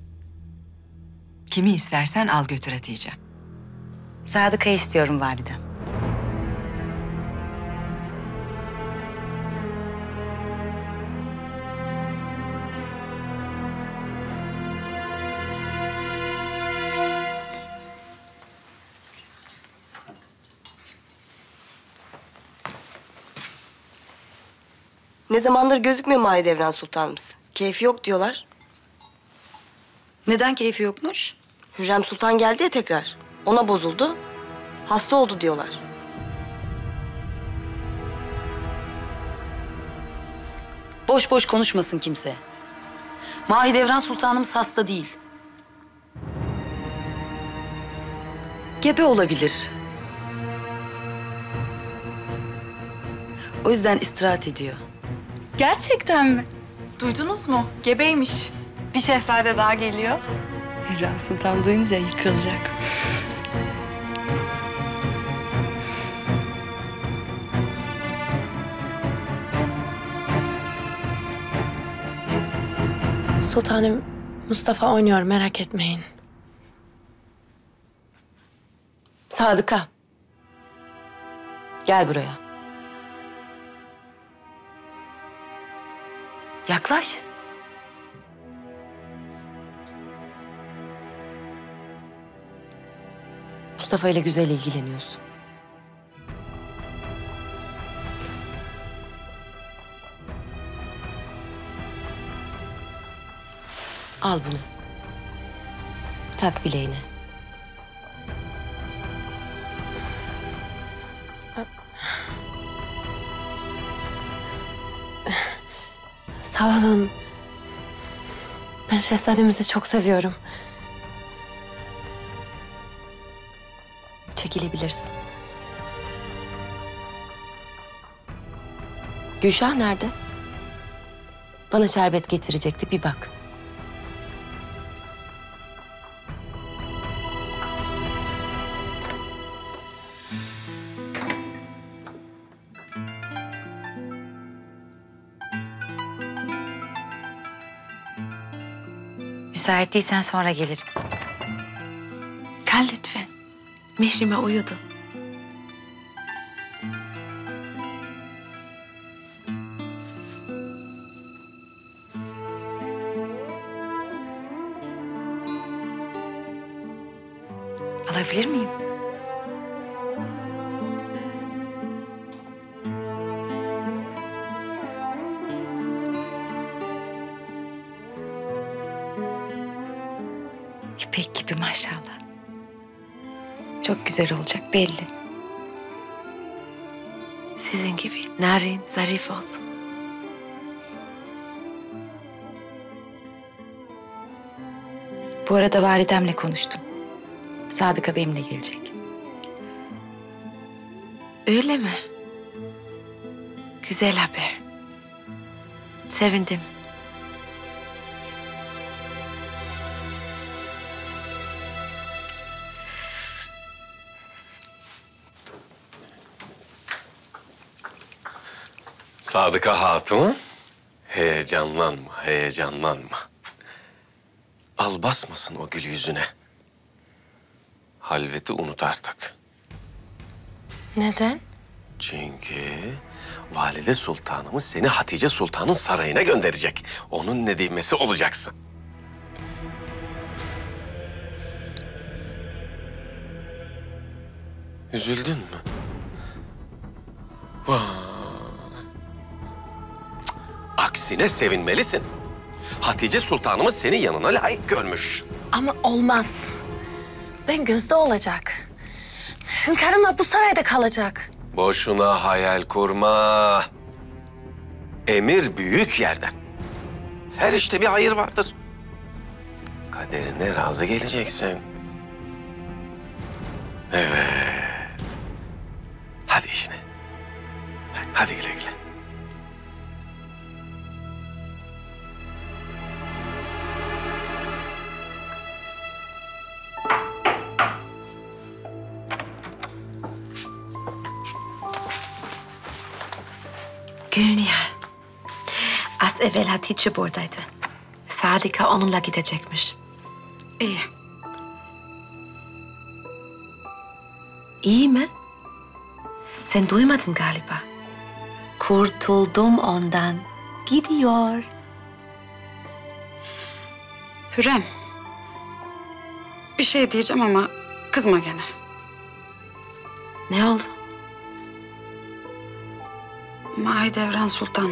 Kimi istersen al götür Hatice. Sadıka'yı istiyorum validem. Ne zamandır gözükmüyor Mahidevran Sultanımız. Keyfi yok diyorlar. Neden keyfi yokmuş? Hürrem Sultan geldi ya tekrar. Ona bozuldu. Hasta oldu diyorlar. Boş boş konuşmasın kimse. Mahidevran Sultanımız hasta değil. Gebe olabilir. O yüzden istirahat ediyor. Gerçekten mi? Duydunuz mu? Gebeymiş. Bir şehzade daha geliyor. Hürrem Sultan duyunca yıkılacak. Sultanım, Mustafa oynuyor, merak etmeyin. Sadıka. Gel buraya. Yaklaş. Mustafa ile güzel ilgileniyorsun. Al bunu. Tak bileğine. Sağ olun. Ben şehzademizi çok seviyorum. Çekilebilirsin. Gülşah nerede? Bana şerbet getirecekti, bir bak. Müsait değilsen sonra gelirim. Kal lütfen. Mihrimah uyudu. Alabilir miyim? İpek gibi maşallah. Çok güzel olacak belli. Sizin gibi narin, zarif olsun. Bu arada validemle konuştum. Sadıka benimle gelecek. Öyle mi? Güzel haber. Sevindim. Sadıka Hatun, heyecanlanma, heyecanlanma. Al basmasın o gül yüzüne. Halveti unut artık. Neden? Çünkü Valide Sultanımız seni Hatice Sultan'ın sarayına gönderecek. Onun nedimesi olacaksın. Üzüldün mü? Vay. Aksine sevinmelisin. Hatice Sultanımız seni yanına layık görmüş. Ama olmaz. Ben gözde olacak. Hünkârımla bu sarayda kalacak. Boşuna hayal kurma. Emir büyük yerden. Her işte bir hayır vardır. Kaderine razı geleceksin. Evet. Hadi işine. Hadi güle güle. Gülnihal. Az evvel Hatice buradaydı. Sadıka onunla gidecekmiş. İyi. İyi mi? Sen duymadın galiba. Kurtuldum ondan. Gidiyor. Hürrem. Bir şey diyeceğim ama kızma gene. Ne oldu? Mahidevran Sultan.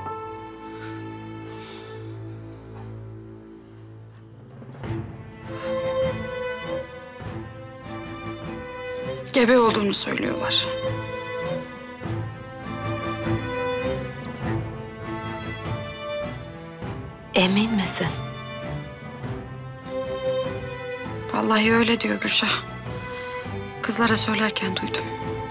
Gebe olduğunu söylüyorlar. Emin misin? Vallahi öyle diyor Gülşah. Kızlara söylerken duydum.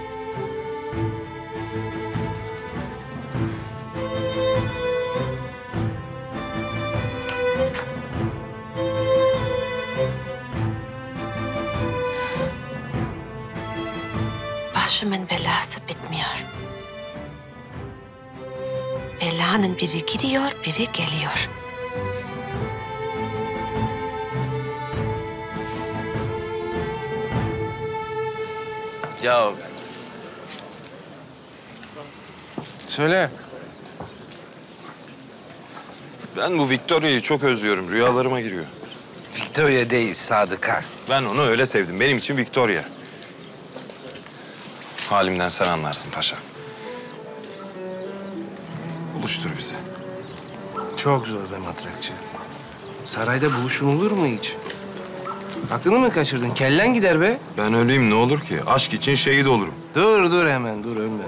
Başımın belası bitmiyor. Belanın biri gidiyor, biri geliyor. Ya... Söyle. Ben bu Victoria'yı çok özlüyorum. Rüyalarıma giriyor. Victoria değil Sadıka. Ben onu öyle sevdim. Benim için Victoria. Halimden sen anlarsın paşa. Buluştur bizi. Çok zor be matrakçı. Sarayda buluşulur mu hiç? Aklını mı kaçırdın? Kellen gider be. Ben öleyim ne olur ki? Aşk için şehit olurum. Dur dur hemen dur ölme.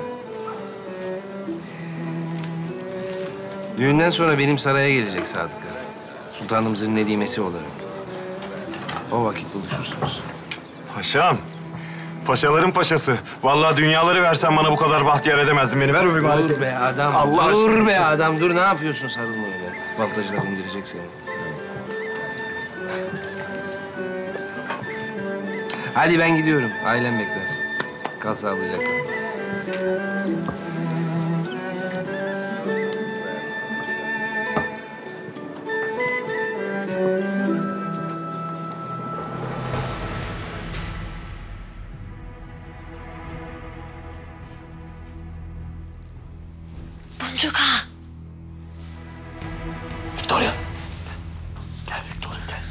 Düğünden sonra benim saraya gelecek Sadık Ağa. Sultanımızın nedimesi olarak. O vakit buluşursunuz. Paşam. Paşaların paşası. Vallahi dünyaları versen bana bu kadar bahtiyar edemezdin beni. Ver öbür Dur be adam. Allah dur aşkına. be adam. Dur ne yapıyorsun sarılma öyle. Baltacılar indirecek seni. Hadi ben gidiyorum. Ailem bekler. Kal sağlıcakla. Boncuk ağa. Victoria. Gel Victoria gel.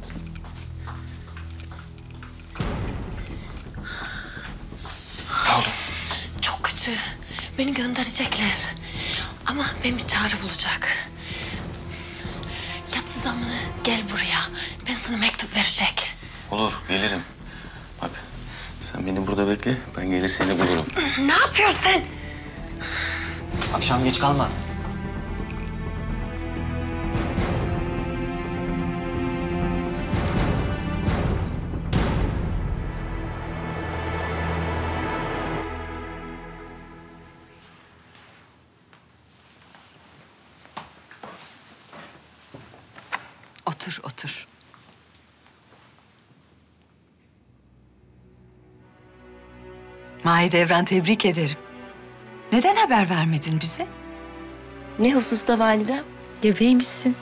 Çok kötü. Beni gönderecekler. Ama ben bir çare bulacak. Yatsı zamanı gel buraya. Ben sana mektup verecek. Olur gelirim. Bak sen beni burada bekle. Ben gelir seni bulurum. Ne yapıyorsun sen? Akşam geç kalma. Otur, otur. Mahidevran, tebrik ederim. Neden haber vermedin bize? Ne hususta validem? Gebeymişsin.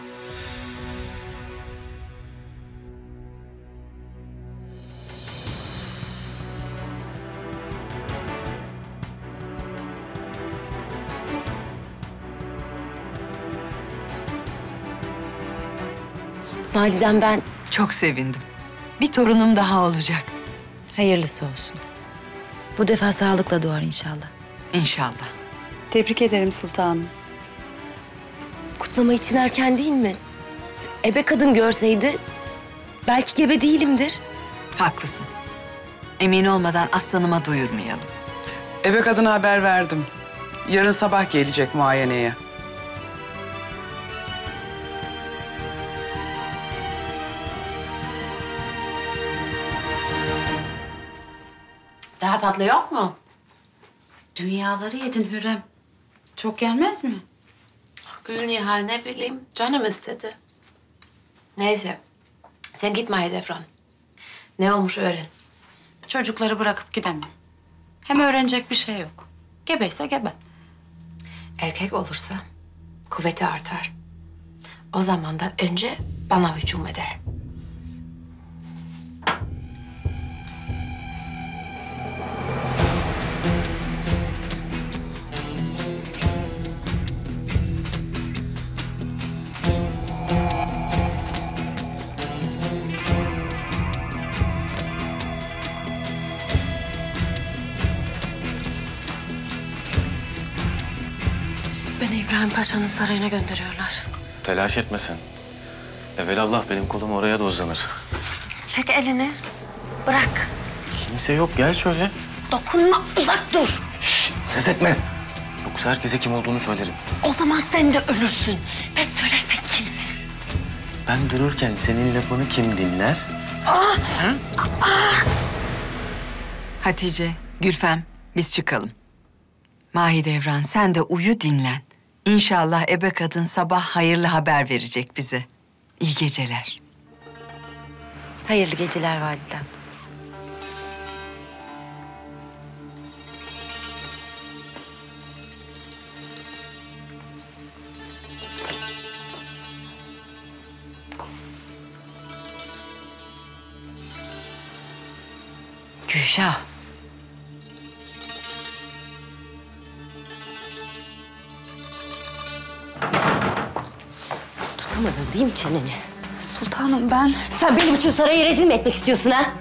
Validem ben... Çok sevindim. Bir torunum daha olacak. Hayırlısı olsun. Bu defa sağlıkla doğar inşallah. İnşallah. Tebrik ederim sultanım. Kutlama için erken değil mi? Ebe kadın görseydi belki gebe değilimdir. Haklısın. Emin olmadan aslanıma duyurmayalım. Ebe kadına haber verdim. Yarın sabah gelecek muayeneye. Daha tatlı yok mu? Dünyaları yedin Hürrem. Çok gelmez mi? Gülnihal ne bileyim. Canım istedi. Neyse. Sen git Mahidevran. Ne olmuş öğren. Çocukları bırakıp gidemem. Hem öğrenecek bir şey yok. Gebeyse gebe. Erkek olursa kuvveti artar. O zaman da önce bana hücum eder. Beni İbrahim Paşa'nın sarayına gönderiyorlar. Telaş etme sen. Evelallah benim kolum oraya da uzanır. Çek elini. Bırak. Kimse yok gel şöyle. Dokunma, uzak dur. Ses etme. Yoksa herkese kim olduğunu söylerim. O zaman sen de ölürsün. Ben söylersem kimsin? Ben dururken senin lafını kim dinler? Ah! Ah! Hatice, Gülfem, biz çıkalım. Mahidevran, sen de uyu dinlen. İnşallah ebe kadın sabah hayırlı haber verecek bize. İyi geceler. Hayırlı geceler validem. Gülşah. Tutamadın değil mi çeneni? Sultanım ben... Sen beni bütün sarayı rezil mi etmek istiyorsun ha?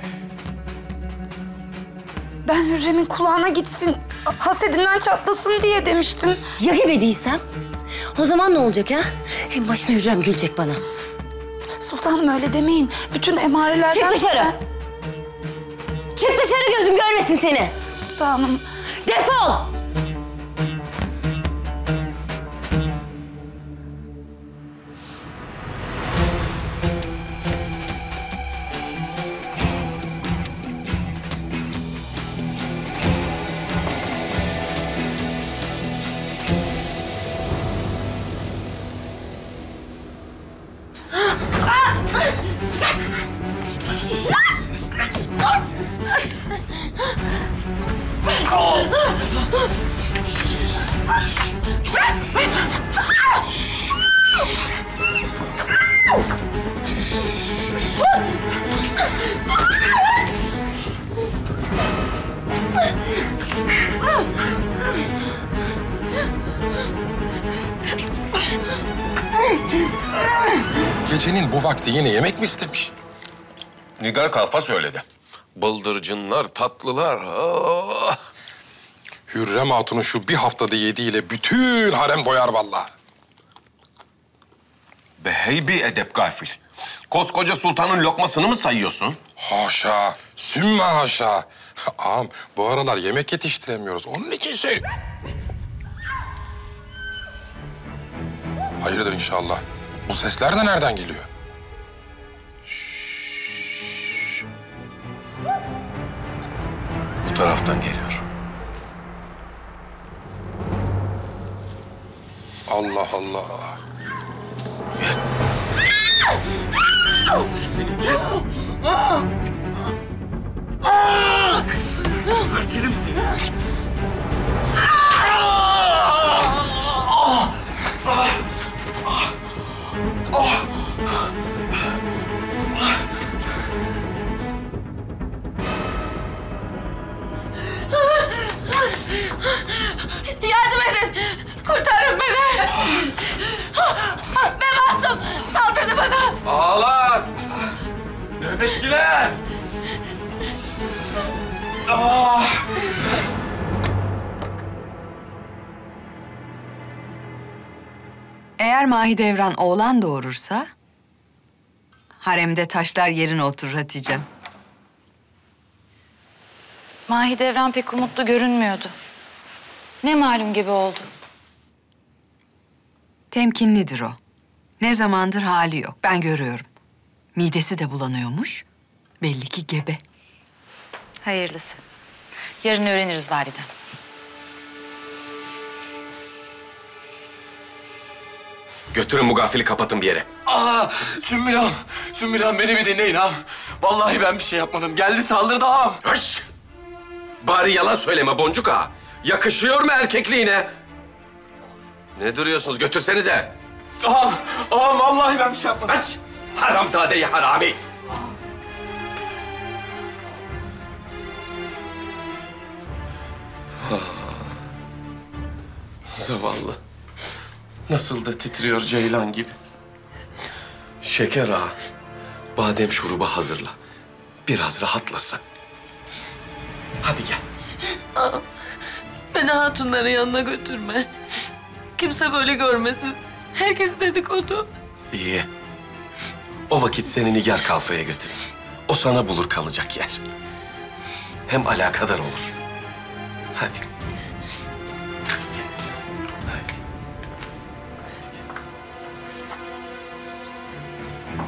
Ben Hürrem'in kulağına gitsin, hasedinden çatlasın diye demiştim. Ya gebe değilsem? O zaman ne olacak ha? Hem başta Hürrem gülecek bana. Sultanım öyle demeyin. Bütün emarelerden... Çık dışarı! Çık dışarı, gözüm görmesin seni! Sultanım... Defol! Gecenin bu vakti yine yemek mi istemiş? Nigar Kalfa söyledi. Bıldırcınlar, tatlılar. Oh. Hürrem Hatun'un şu bir haftada yediğiyle bütün harem doyar vallahi. Beheybi edep gafil. Koskoca sultanın lokmasını mı sayıyorsun? Haşa, sümme haşa. Ağam, bu aralar yemek yetiştiremiyoruz. Onun için şey... Hayırdır inşallah. Bu sesler de nereden geliyor? Bu taraftan geliyor. Allah Allah. Seni kes. Gebertirim seni. Yardım edin! Kurtarın beni! Ben masum! Saldırdı bana! Ağlar! Nöbetçiler! Ah! Eğer Mahidevran oğlan doğurursa... haremde taşlar yerine oturur Hatice'm. Mahidevran pek umutlu görünmüyordu. Ne malum gibi oldu. Temkinlidir o. Ne zamandır hali yok, ben görüyorum. Midesi de bulanıyormuş. Belli ki gebe. Hayırlısı. Yarın öğreniriz validem. Götürün bu gafili, kapatın bir yere. Aa, Sümbül ağam, Sümbül ağam beni bir dinleyin ağam. Vallahi ben bir şey yapmadım. Geldi saldırdı ağam. Hış! Bari yalan söyleme Boncuk ağa. Yakışıyor mu erkekliğine? Ne duruyorsunuz? Götürsenize. Ağam, ağam vallahi ben bir şey yapmadım. Hış! Haramzade-i harami. Zavallı. Nasıl da titriyor ceylan gibi. Şeker ağa, badem şurubu hazırla. Biraz rahatlasın. Hadi gel. Ağam, beni hatunların yanına götürme. Kimse böyle görmesin. Herkes dedikodu. İyi. O vakit seni Nigar Kalfa'ya götüreyim. O sana bulur kalacak yer. Hem alakadar olur. Hadi. Hadi.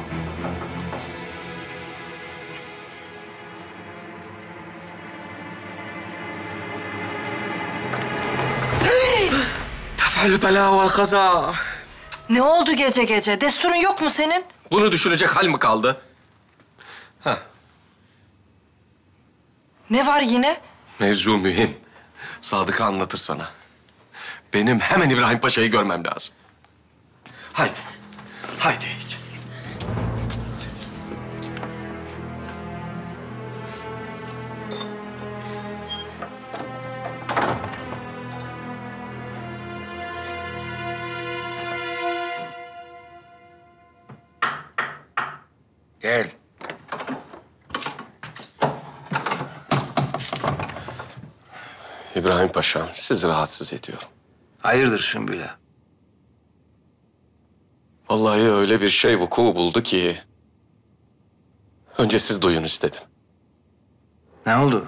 El bela vel kaza. Ne oldu gece gece? Desturun yok mu senin? Bunu düşünecek hal mi kaldı? Ha, Ne var yine? mevzu mühim. Sadık'a anlatır sana. Benim hemen İbrahim Paşa'yı görmem lazım. Haydi, haydi hiç. Gel. İbrahim Paşa'm, sizi rahatsız ediyorum. Hayırdır Sümbül ağa? Vallahi öyle bir şey vuku buldu ki... önce siz duyun istedim. Ne oldu?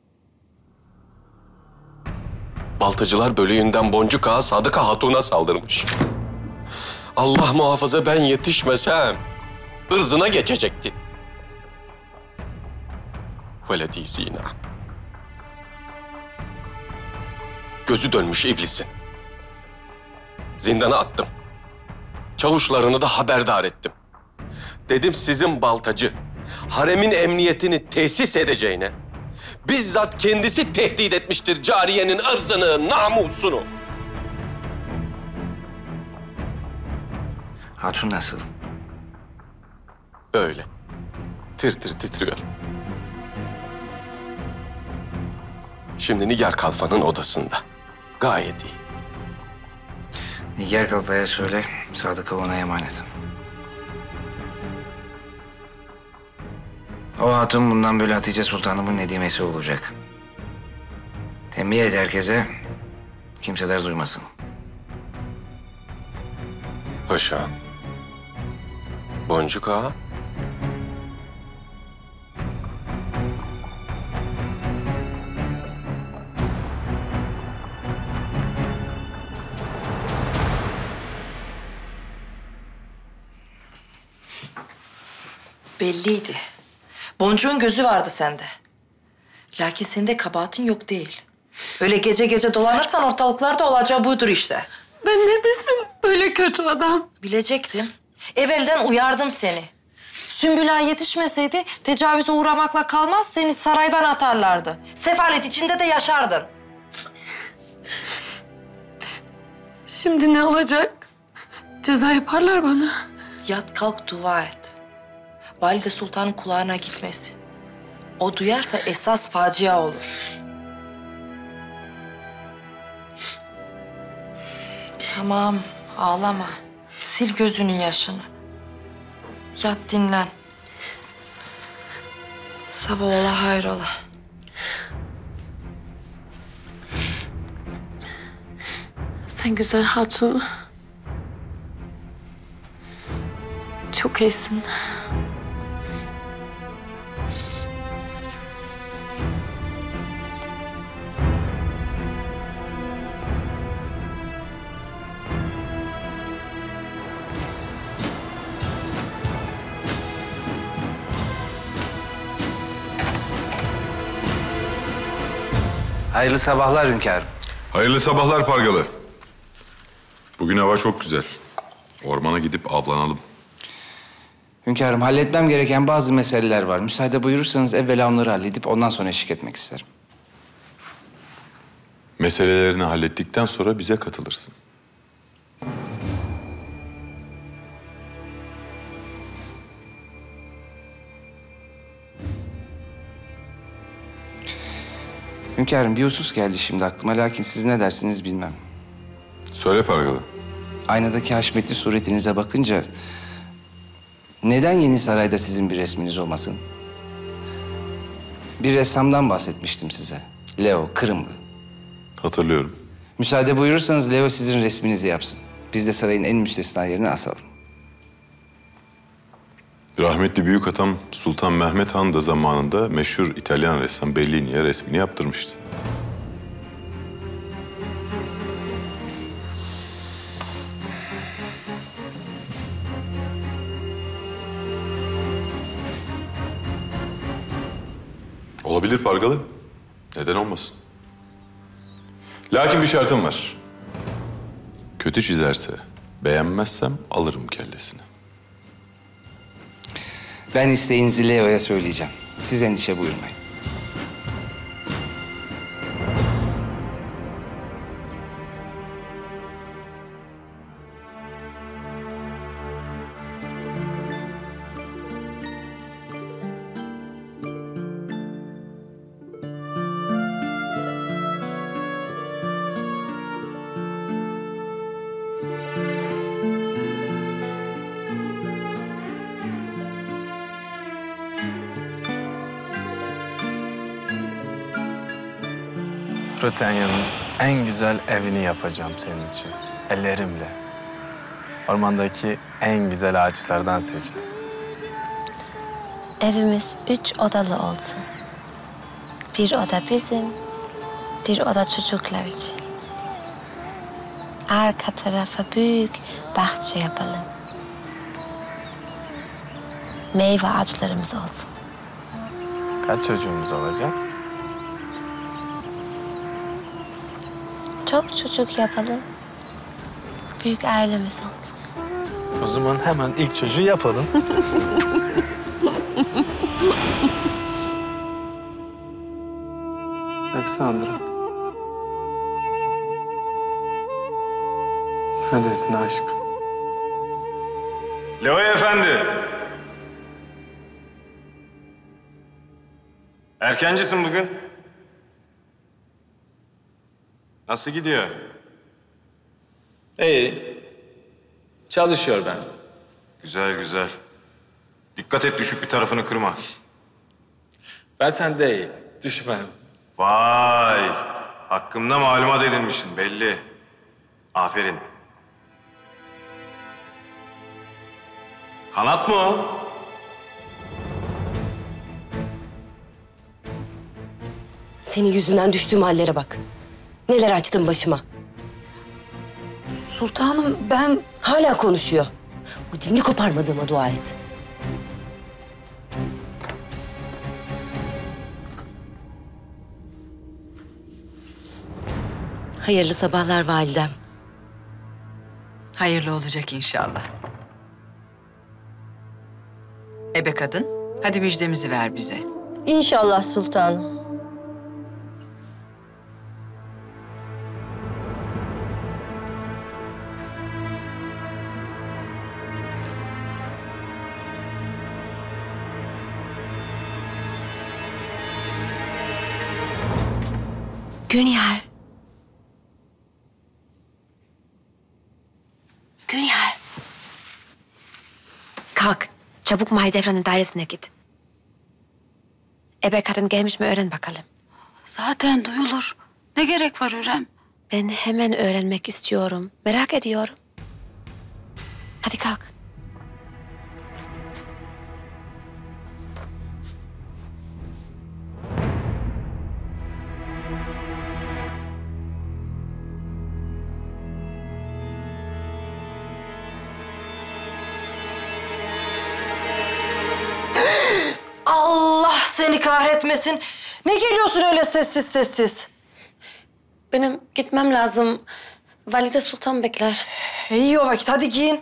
Baltacılar bölüğünden Boncuk Ağa Sadıka Hatun'a saldırmış. Allah muhafaza ben yetişmesem ırzına geçecekti. Veledi zina. Gözü dönmüş iblisin. Zindana attım. Çavuşlarını da haberdar ettim. Dedim sizin baltacı haremin emniyetini tesis edeceğine bizzat kendisi tehdit etmiştir cariyenin ırzını, namusunu. Hatun nasıl? Böyle. Tir tir titriyor. Şimdi Nigar Kalfa'nın odasında. Gayet iyi. Nigar Kalfa'ya söyle, Sadık'a ona emanet. O hatun bundan böyle Hatice Sultanımın nedimesi olacak. Tembih et herkese, kimseler duymasın. Paşa. Boncuk Ağa. Belliydi. Boncuğun gözü vardı sende. Lakin sende kabahatin yok değil. Öyle gece gece dolanırsan ortalıklarda olacağı budur işte. Ben ne bilsin böyle kötü adam? Bilecektin. Evvelden uyardım seni. Sümbül Ağa yetişmeseydi tecavüze uğramakla kalmaz, seni saraydan atarlardı. Sefalet içinde de yaşardın. Şimdi ne olacak? Ceza yaparlar bana. Yat kalk dua et. Valide Sultan'ın kulağına gitmesin. O duyarsa esas facia olur. Tamam, ağlama. Sil gözünün yaşını. Yat dinlen. Sabah ola hayrola. Sen güzel hatun. Çok iyisin. Hayırlı sabahlar hünkârım. Hayırlı sabahlar Pargalı. Bugün hava çok güzel. Ormana gidip avlanalım. Hünkârım, halletmem gereken bazı meseleler var. Müsaade buyurursanız evvela onları halledip ondan sonra eşlik etmek isterim. Meselelerini hallettikten sonra bize katılırsın. Hünkârım, bir husus geldi şimdi aklıma. Lakin siz ne dersiniz bilmem. Söyle Pargalı. Aynadaki haşmetli suretinize bakınca... neden Yeni Saray'da sizin bir resminiz olmasın? Bir ressamdan bahsetmiştim size. Leo, Kırımlı. Hatırlıyorum. Müsaade buyurursanız Leo sizin resminizi yapsın. Biz de sarayın en müstesna yerine asalım. Rahmetli büyük atam Sultan Mehmet Han da zamanında meşhur İtalyan ressam Bellini'ye resmini yaptırmıştı. Olabilir Pargalı. Neden olmasın? Lakin bir şartım var. Kötü çizerse, beğenmezsem alırım kellesini. Ben isteğinizi Leo'ya söyleyeceğim. Siz endişe buyurmayın. Rütenya'nın en güzel evini yapacağım senin için. Ellerimle. Ormandaki en güzel ağaçlardan seçtim. Evimiz üç odalı olsun. Bir oda bizim, bir oda çocuklar için. Arka tarafa büyük bahçe yapalım. Meyve ağaçlarımız olsun. Kaç çocuğumuz olacak? Çok çocuk yapalım. Büyük ailemiz olsun. O zaman hemen ilk çocuğu yapalım. Alexandra. Neredesin aşkım? Leo Efendi. Erkencisin bugün. Nasıl gidiyor? İyi. Çalışıyor ben. Güzel güzel. Dikkat et düşüp bir tarafını kırma. Ben sen değil, düşmem. Vay! Hakkımda malumat edinmişsin belli. Aferin. Kanat mı o? Senin yüzünden düştüğüm hallere bak. Neler açtın başıma. Sultanım ben... Hala konuşuyor. Bu dilini koparmadığıma dua et. Hayırlı sabahlar validem. Hayırlı olacak inşallah. Ebe kadın, hadi müjdemizi ver bize. İnşallah sultanım. Günyal. Günyal. Kalk. Çabuk Mahidevran'ın dairesine git. Ebe kadın gelmiş mi öğren bakalım. Zaten duyulur. Ne gerek var Hürrem? Ben hemen öğrenmek istiyorum. Merak ediyorum. Hadi kalk. Allah seni kahretmesin. Ne geliyorsun öyle sessiz sessiz? Benim gitmem lazım. Valide Sultan bekler. İyi o vakit, hadi giyin.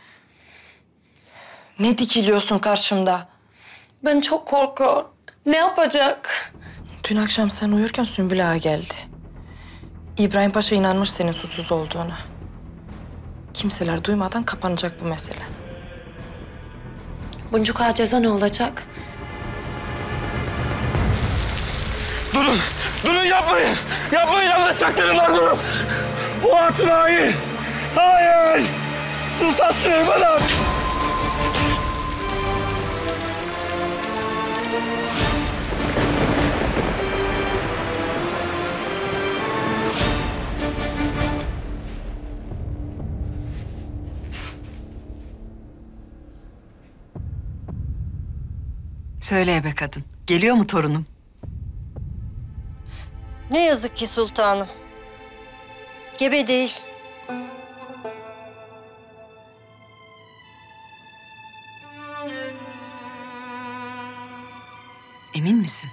Ne dikiliyorsun karşımda? Ben çok korkuyorum. Ne yapacak? Dün akşam sen uyurken Sümbül Ağa geldi. İbrahim Paşa inanmış senin susuz olduğuna. Kimseler duymadan kapanacak bu mesele. Buncuk Ağa ceza ne olacak? Durun! Durun yapmayın! Yapmayın yanlış çaktırırlar durun! Bu hatun hain! Hayır! Sultan Süleyman'ım! Söyle ebe kadın, geliyor mu torunum? Ne yazık ki sultanım. Gebe değil. Emin misin?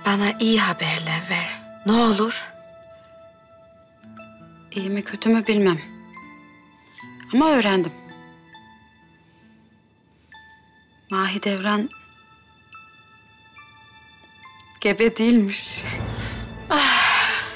Bana iyi haberler ver. Ne olur? İyi mi kötü mü bilmem. Ama öğrendim. Mahidevran gebe değilmiş. Ah.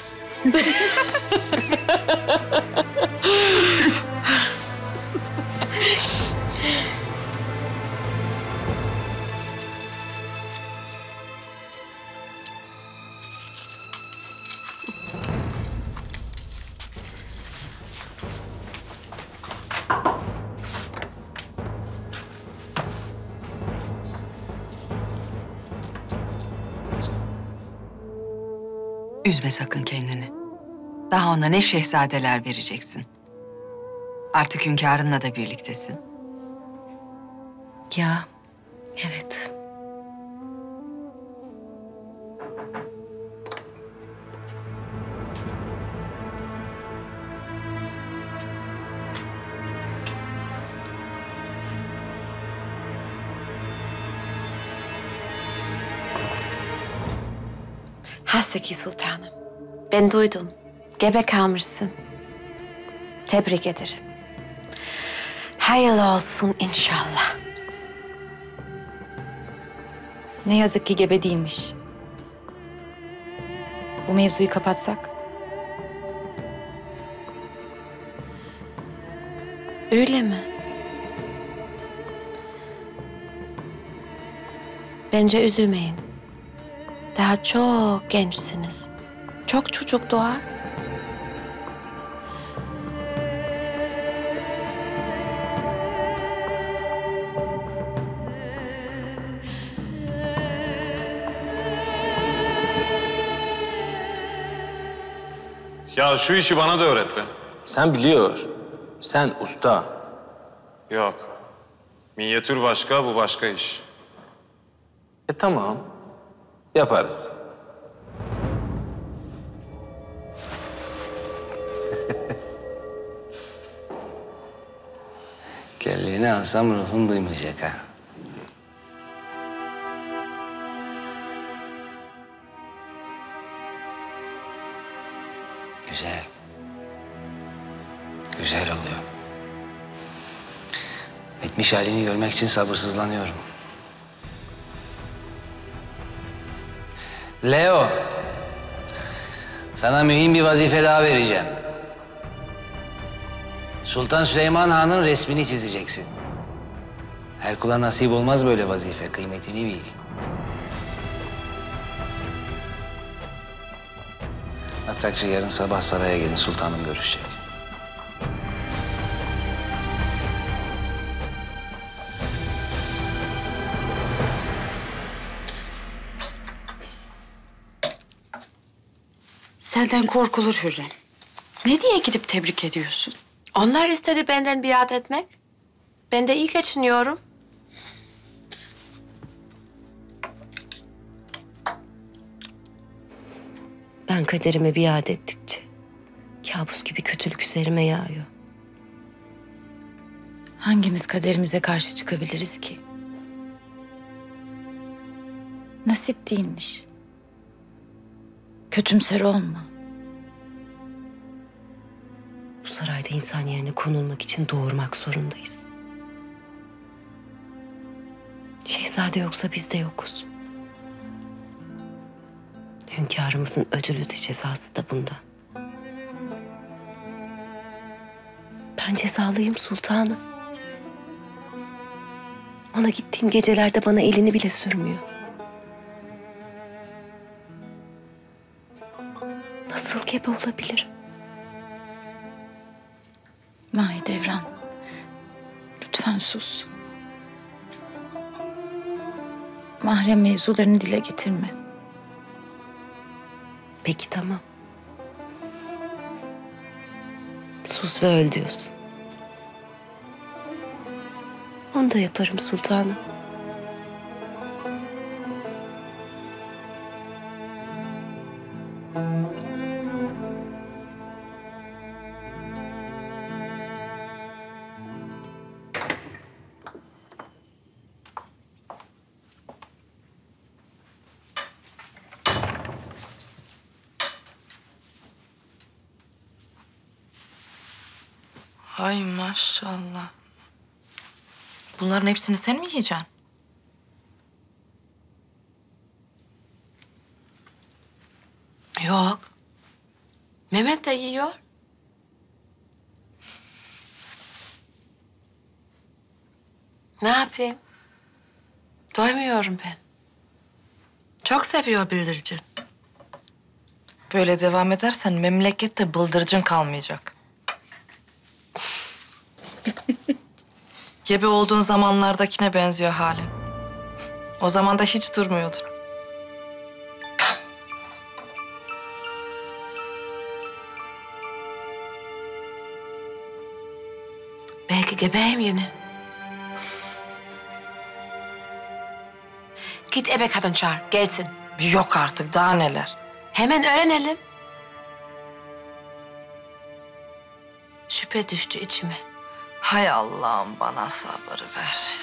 Üzme sakın kendini. Daha ona ne şehzadeler vereceksin. Artık hünkârınla da birliktesin. Ya, evet. Haseki Sultanım. Ben duydum. Gebe kalmışsın. Tebrik ederim. Hayırlı olsun inşallah. Ne yazık ki gebe değilmiş. Bu mevzuyu kapatsak? Öyle mi? Bence üzülmeyin. Daha çok gençsiniz. Çok çocuk doğar. Ya şu işi bana da öğret be. Sen biliyor. Sen usta. Yok. Minyatür başka, bu başka iş. E tamam. Yaparız. Kelleni alsam ruhun duymayacak ha. Güzel. Güzel oluyor. Bitmiş halini görmek için sabırsızlanıyorum. Leo, sana mühim bir vazife daha vereceğim. Sultan Süleyman Han'ın resmini çizeceksin. Her kula nasip olmaz böyle vazife, kıymetini bil. Atrakçı yarın sabah saraya gelin, sultanım görüşecek. Senden korkulur Hürrem. Ne diye gidip tebrik ediyorsun? Onlar istedi benden biat etmek. Ben de iyi geçiniyorum. Ben kaderime biat ettikçe kabus gibi kötülük üzerime yağıyor. Hangimiz kaderimize karşı çıkabiliriz ki? Nasip değilmiş. Kötümser olma. Bu sarayda insan yerine konulmak için doğurmak zorundayız. Şehzade yoksa biz de yokuz. Hünkârımızın ödülü de cezası da bundan. Ben cezalıyım sultanım. Ona gittiğim gecelerde bana elini bile sürmüyor. Nasıl gebe olabilirim? Mahidevran, lütfen sus. Mahrem mevzularını dile getirme. Peki tamam. Sus ve öl diyorsun. Onu da yaparım sultanım. Hay maşallah. Bunların hepsini sen mi yiyeceksin? Yok. Mehmet de yiyor. Ne yapayım? Doymuyorum ben. Çok seviyor bıldırcın. Böyle devam edersen memlekette bıldırcın kalmayacak. Gebe olduğun zamanlardakine benziyor halin. O zaman da hiç durmuyordun. Belki gebeyim yine. Git ebe kadın çağır, gelsin. Yok artık, daha neler. Hemen öğrenelim. Şüphe düştü içime. Hay Allah'ım bana sabır ver.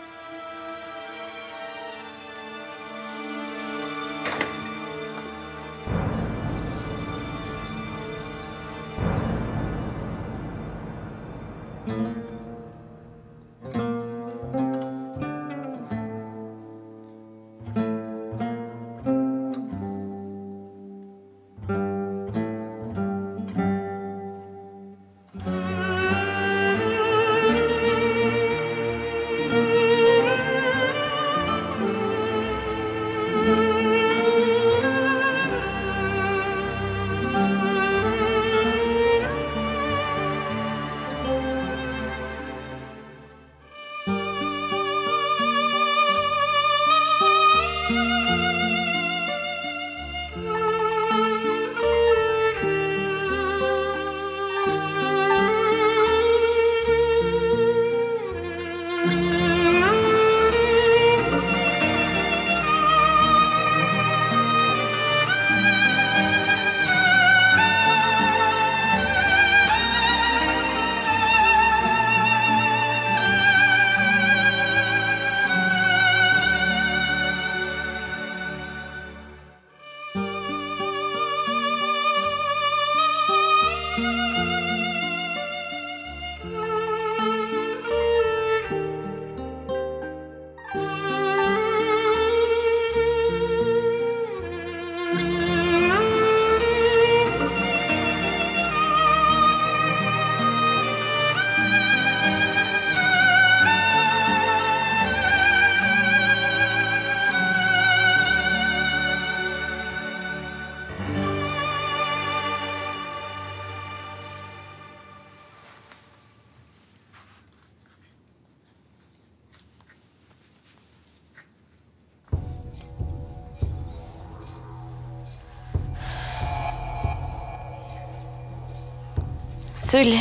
Söyle.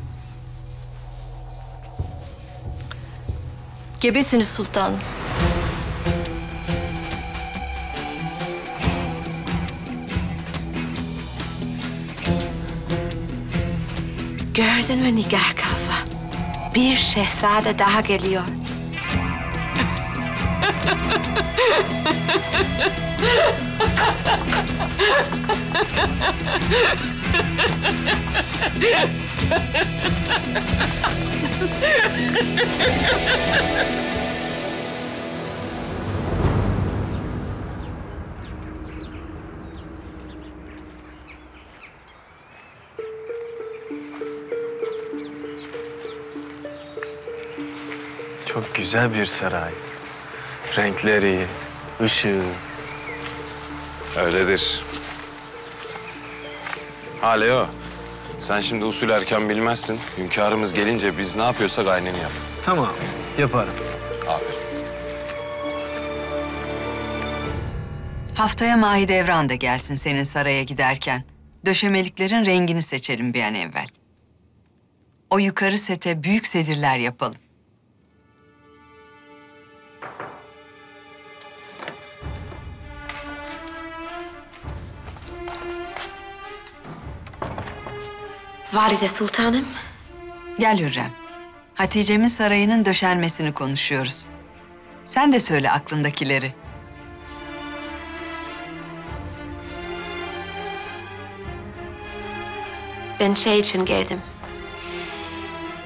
Gebesiniz sultanım. Gördün mü Nigar Kafa? Bir şehzade daha geliyor. Çok güzel bir saray. Renkleri, ışığı. Öyledir. Ha Leo, sen şimdi usul erken bilmezsin. Hünkârımız gelince biz ne yapıyorsak aynını yap. Tamam, yaparım. Aferin. Haftaya Mahidevran da gelsin senin saraya giderken. Döşemeliklerin rengini seçelim bir an evvel. O yukarı sete büyük sedirler yapalım. Valide Sultanım. Gel Hürrem. Hatice'min sarayının döşenmesini konuşuyoruz. Sen de söyle aklındakileri. Ben şey için geldim.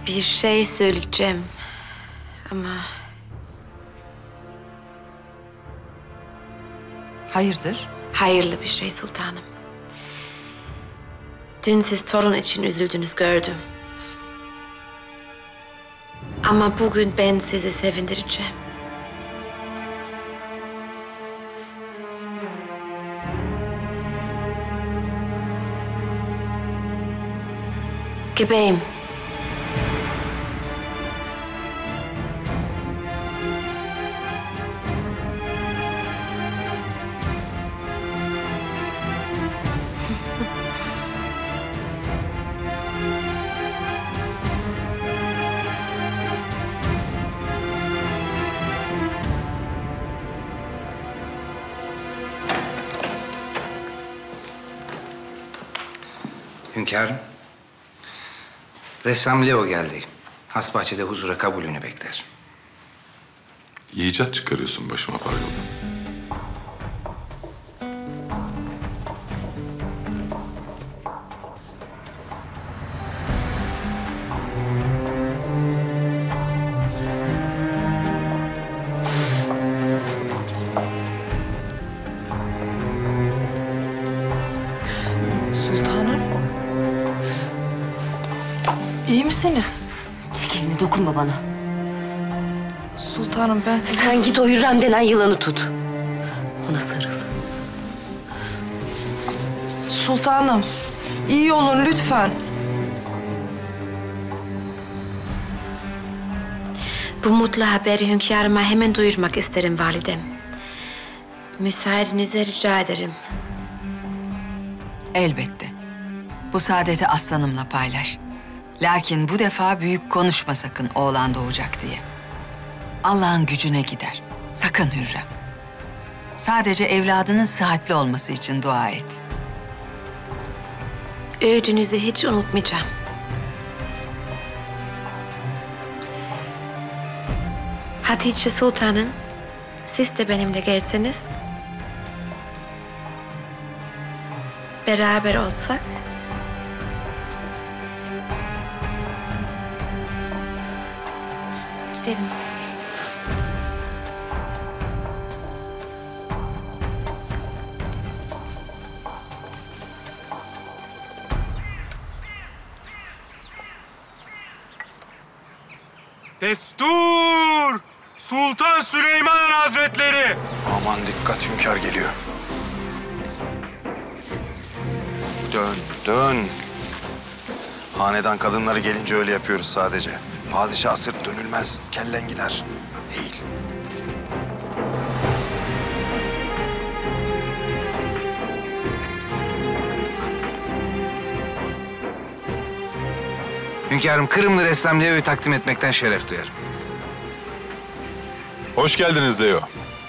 Bir şey söyleyeceğim ama... Hayırdır? Hayırlı bir şey sultanım. Dün siz torun için üzüldünüz gördüm. Ama bugün ben sizi sevindireceğim. Gebeyim. Hünkârım, ressam Leo geldi. Hasbahçe'de huzura kabulünü bekler. İcat çıkarıyorsun başıma Pargalı. Sultanım. İyi misiniz? Çek elini, dokunma bana. Sultanım ben sizi... Sen git o Hürrem denen yılanı tut. Ona sarıl. Sultanım, iyi olun lütfen. Bu mutlu haberi hünkârıma hemen duyurmak isterim validem. Müsaadenizi rica ederim. Elbette. Bu saadeti aslanımla paylaş. Lakin bu defa büyük konuşma sakın oğlan doğacak diye. Allah'ın gücüne gider. Sakın Hürrem. Sadece evladının sıhhatli olması için dua et. Öğüdünüzü hiç unutmayacağım. Hatice Sultanım, siz de benimle gelseniz. Beraber olsak. Gidelim. Destur! Sultan Süleyman Han Hazretleri! Aman dikkat, hünkâr geliyor. Dön, dön. Hanedan kadınları gelince öyle yapıyoruz sadece. Padişah sırt dönülmez, kellen gider. Eğil. Hünkârım, Kırımlı ressam Leo'yu takdim etmekten şeref duyarım. Hoş geldiniz Leo.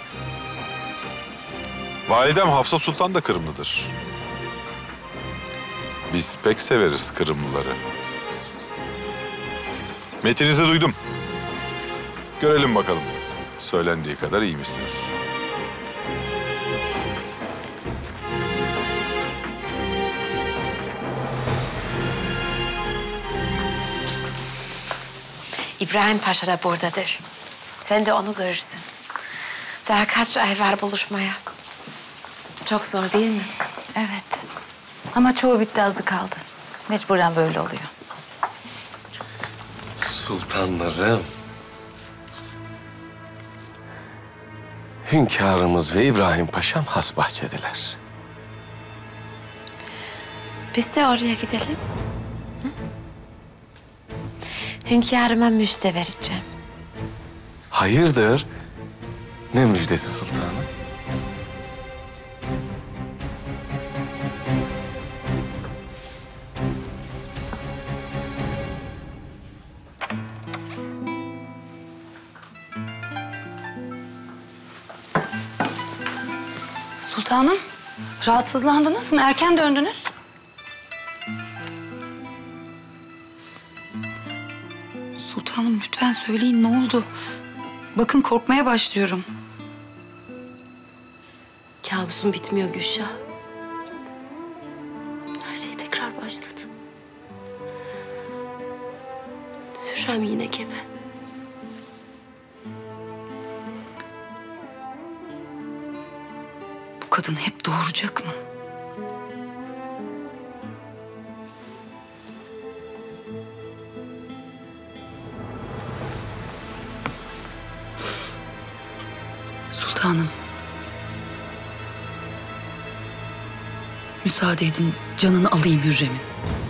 Validem Hafsa Sultan da Kırımlıdır. Biz pek severiz Kırımlıları. Metinizi duydum. Görelim bakalım. Söylendiği kadar iyi misiniz? İbrahim Paşa da buradadır. Sen de onu görürsün. Daha kaç ay var buluşmaya. Çok zor değil mi? Evet. Ama çoğu bitti, azı kaldı. Mecburen böyle oluyor. Sultanlarım. Hünkârımız ve İbrahim Paşam hasbahçedeler. Biz de oraya gidelim. Hı? Hünkârıma müjde vereceğim. Hayırdır? Ne müjdesi sultanım? Sultanım, rahatsızlandınız mı? Erken döndünüz. Sultanım lütfen söyleyin, ne oldu? Bakın korkmaya başlıyorum. Kabusum bitmiyor Gülşah. Her şey tekrar başladı. Hürrem yine gebe. Bu kadın hep doğuracak mı? Sultanım. Müsaade edin, canını alayım Hürrem'in.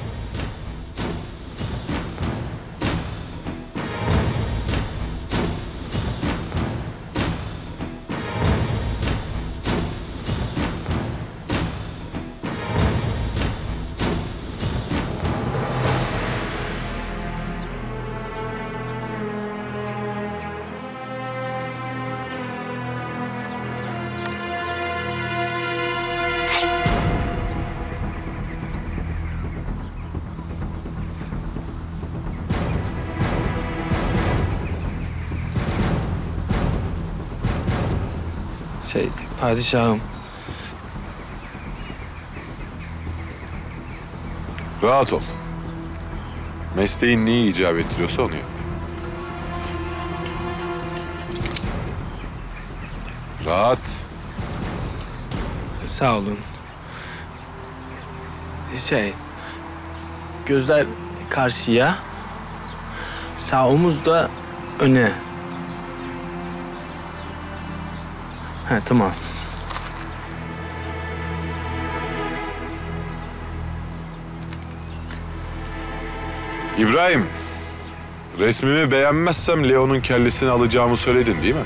Şey, padişahım. Rahat ol. Mesleğin neyi icap ettiriyorsa onu yap. Rahat. Sağ olun. Şey, gözler karşıya, sağ omuz da öne. Ha, tamam. İbrahim, resmimi beğenmezsem Leo'nun kellesini alacağımı söyledin değil mi?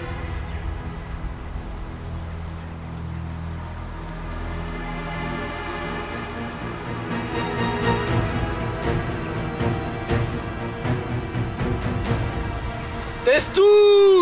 Destur!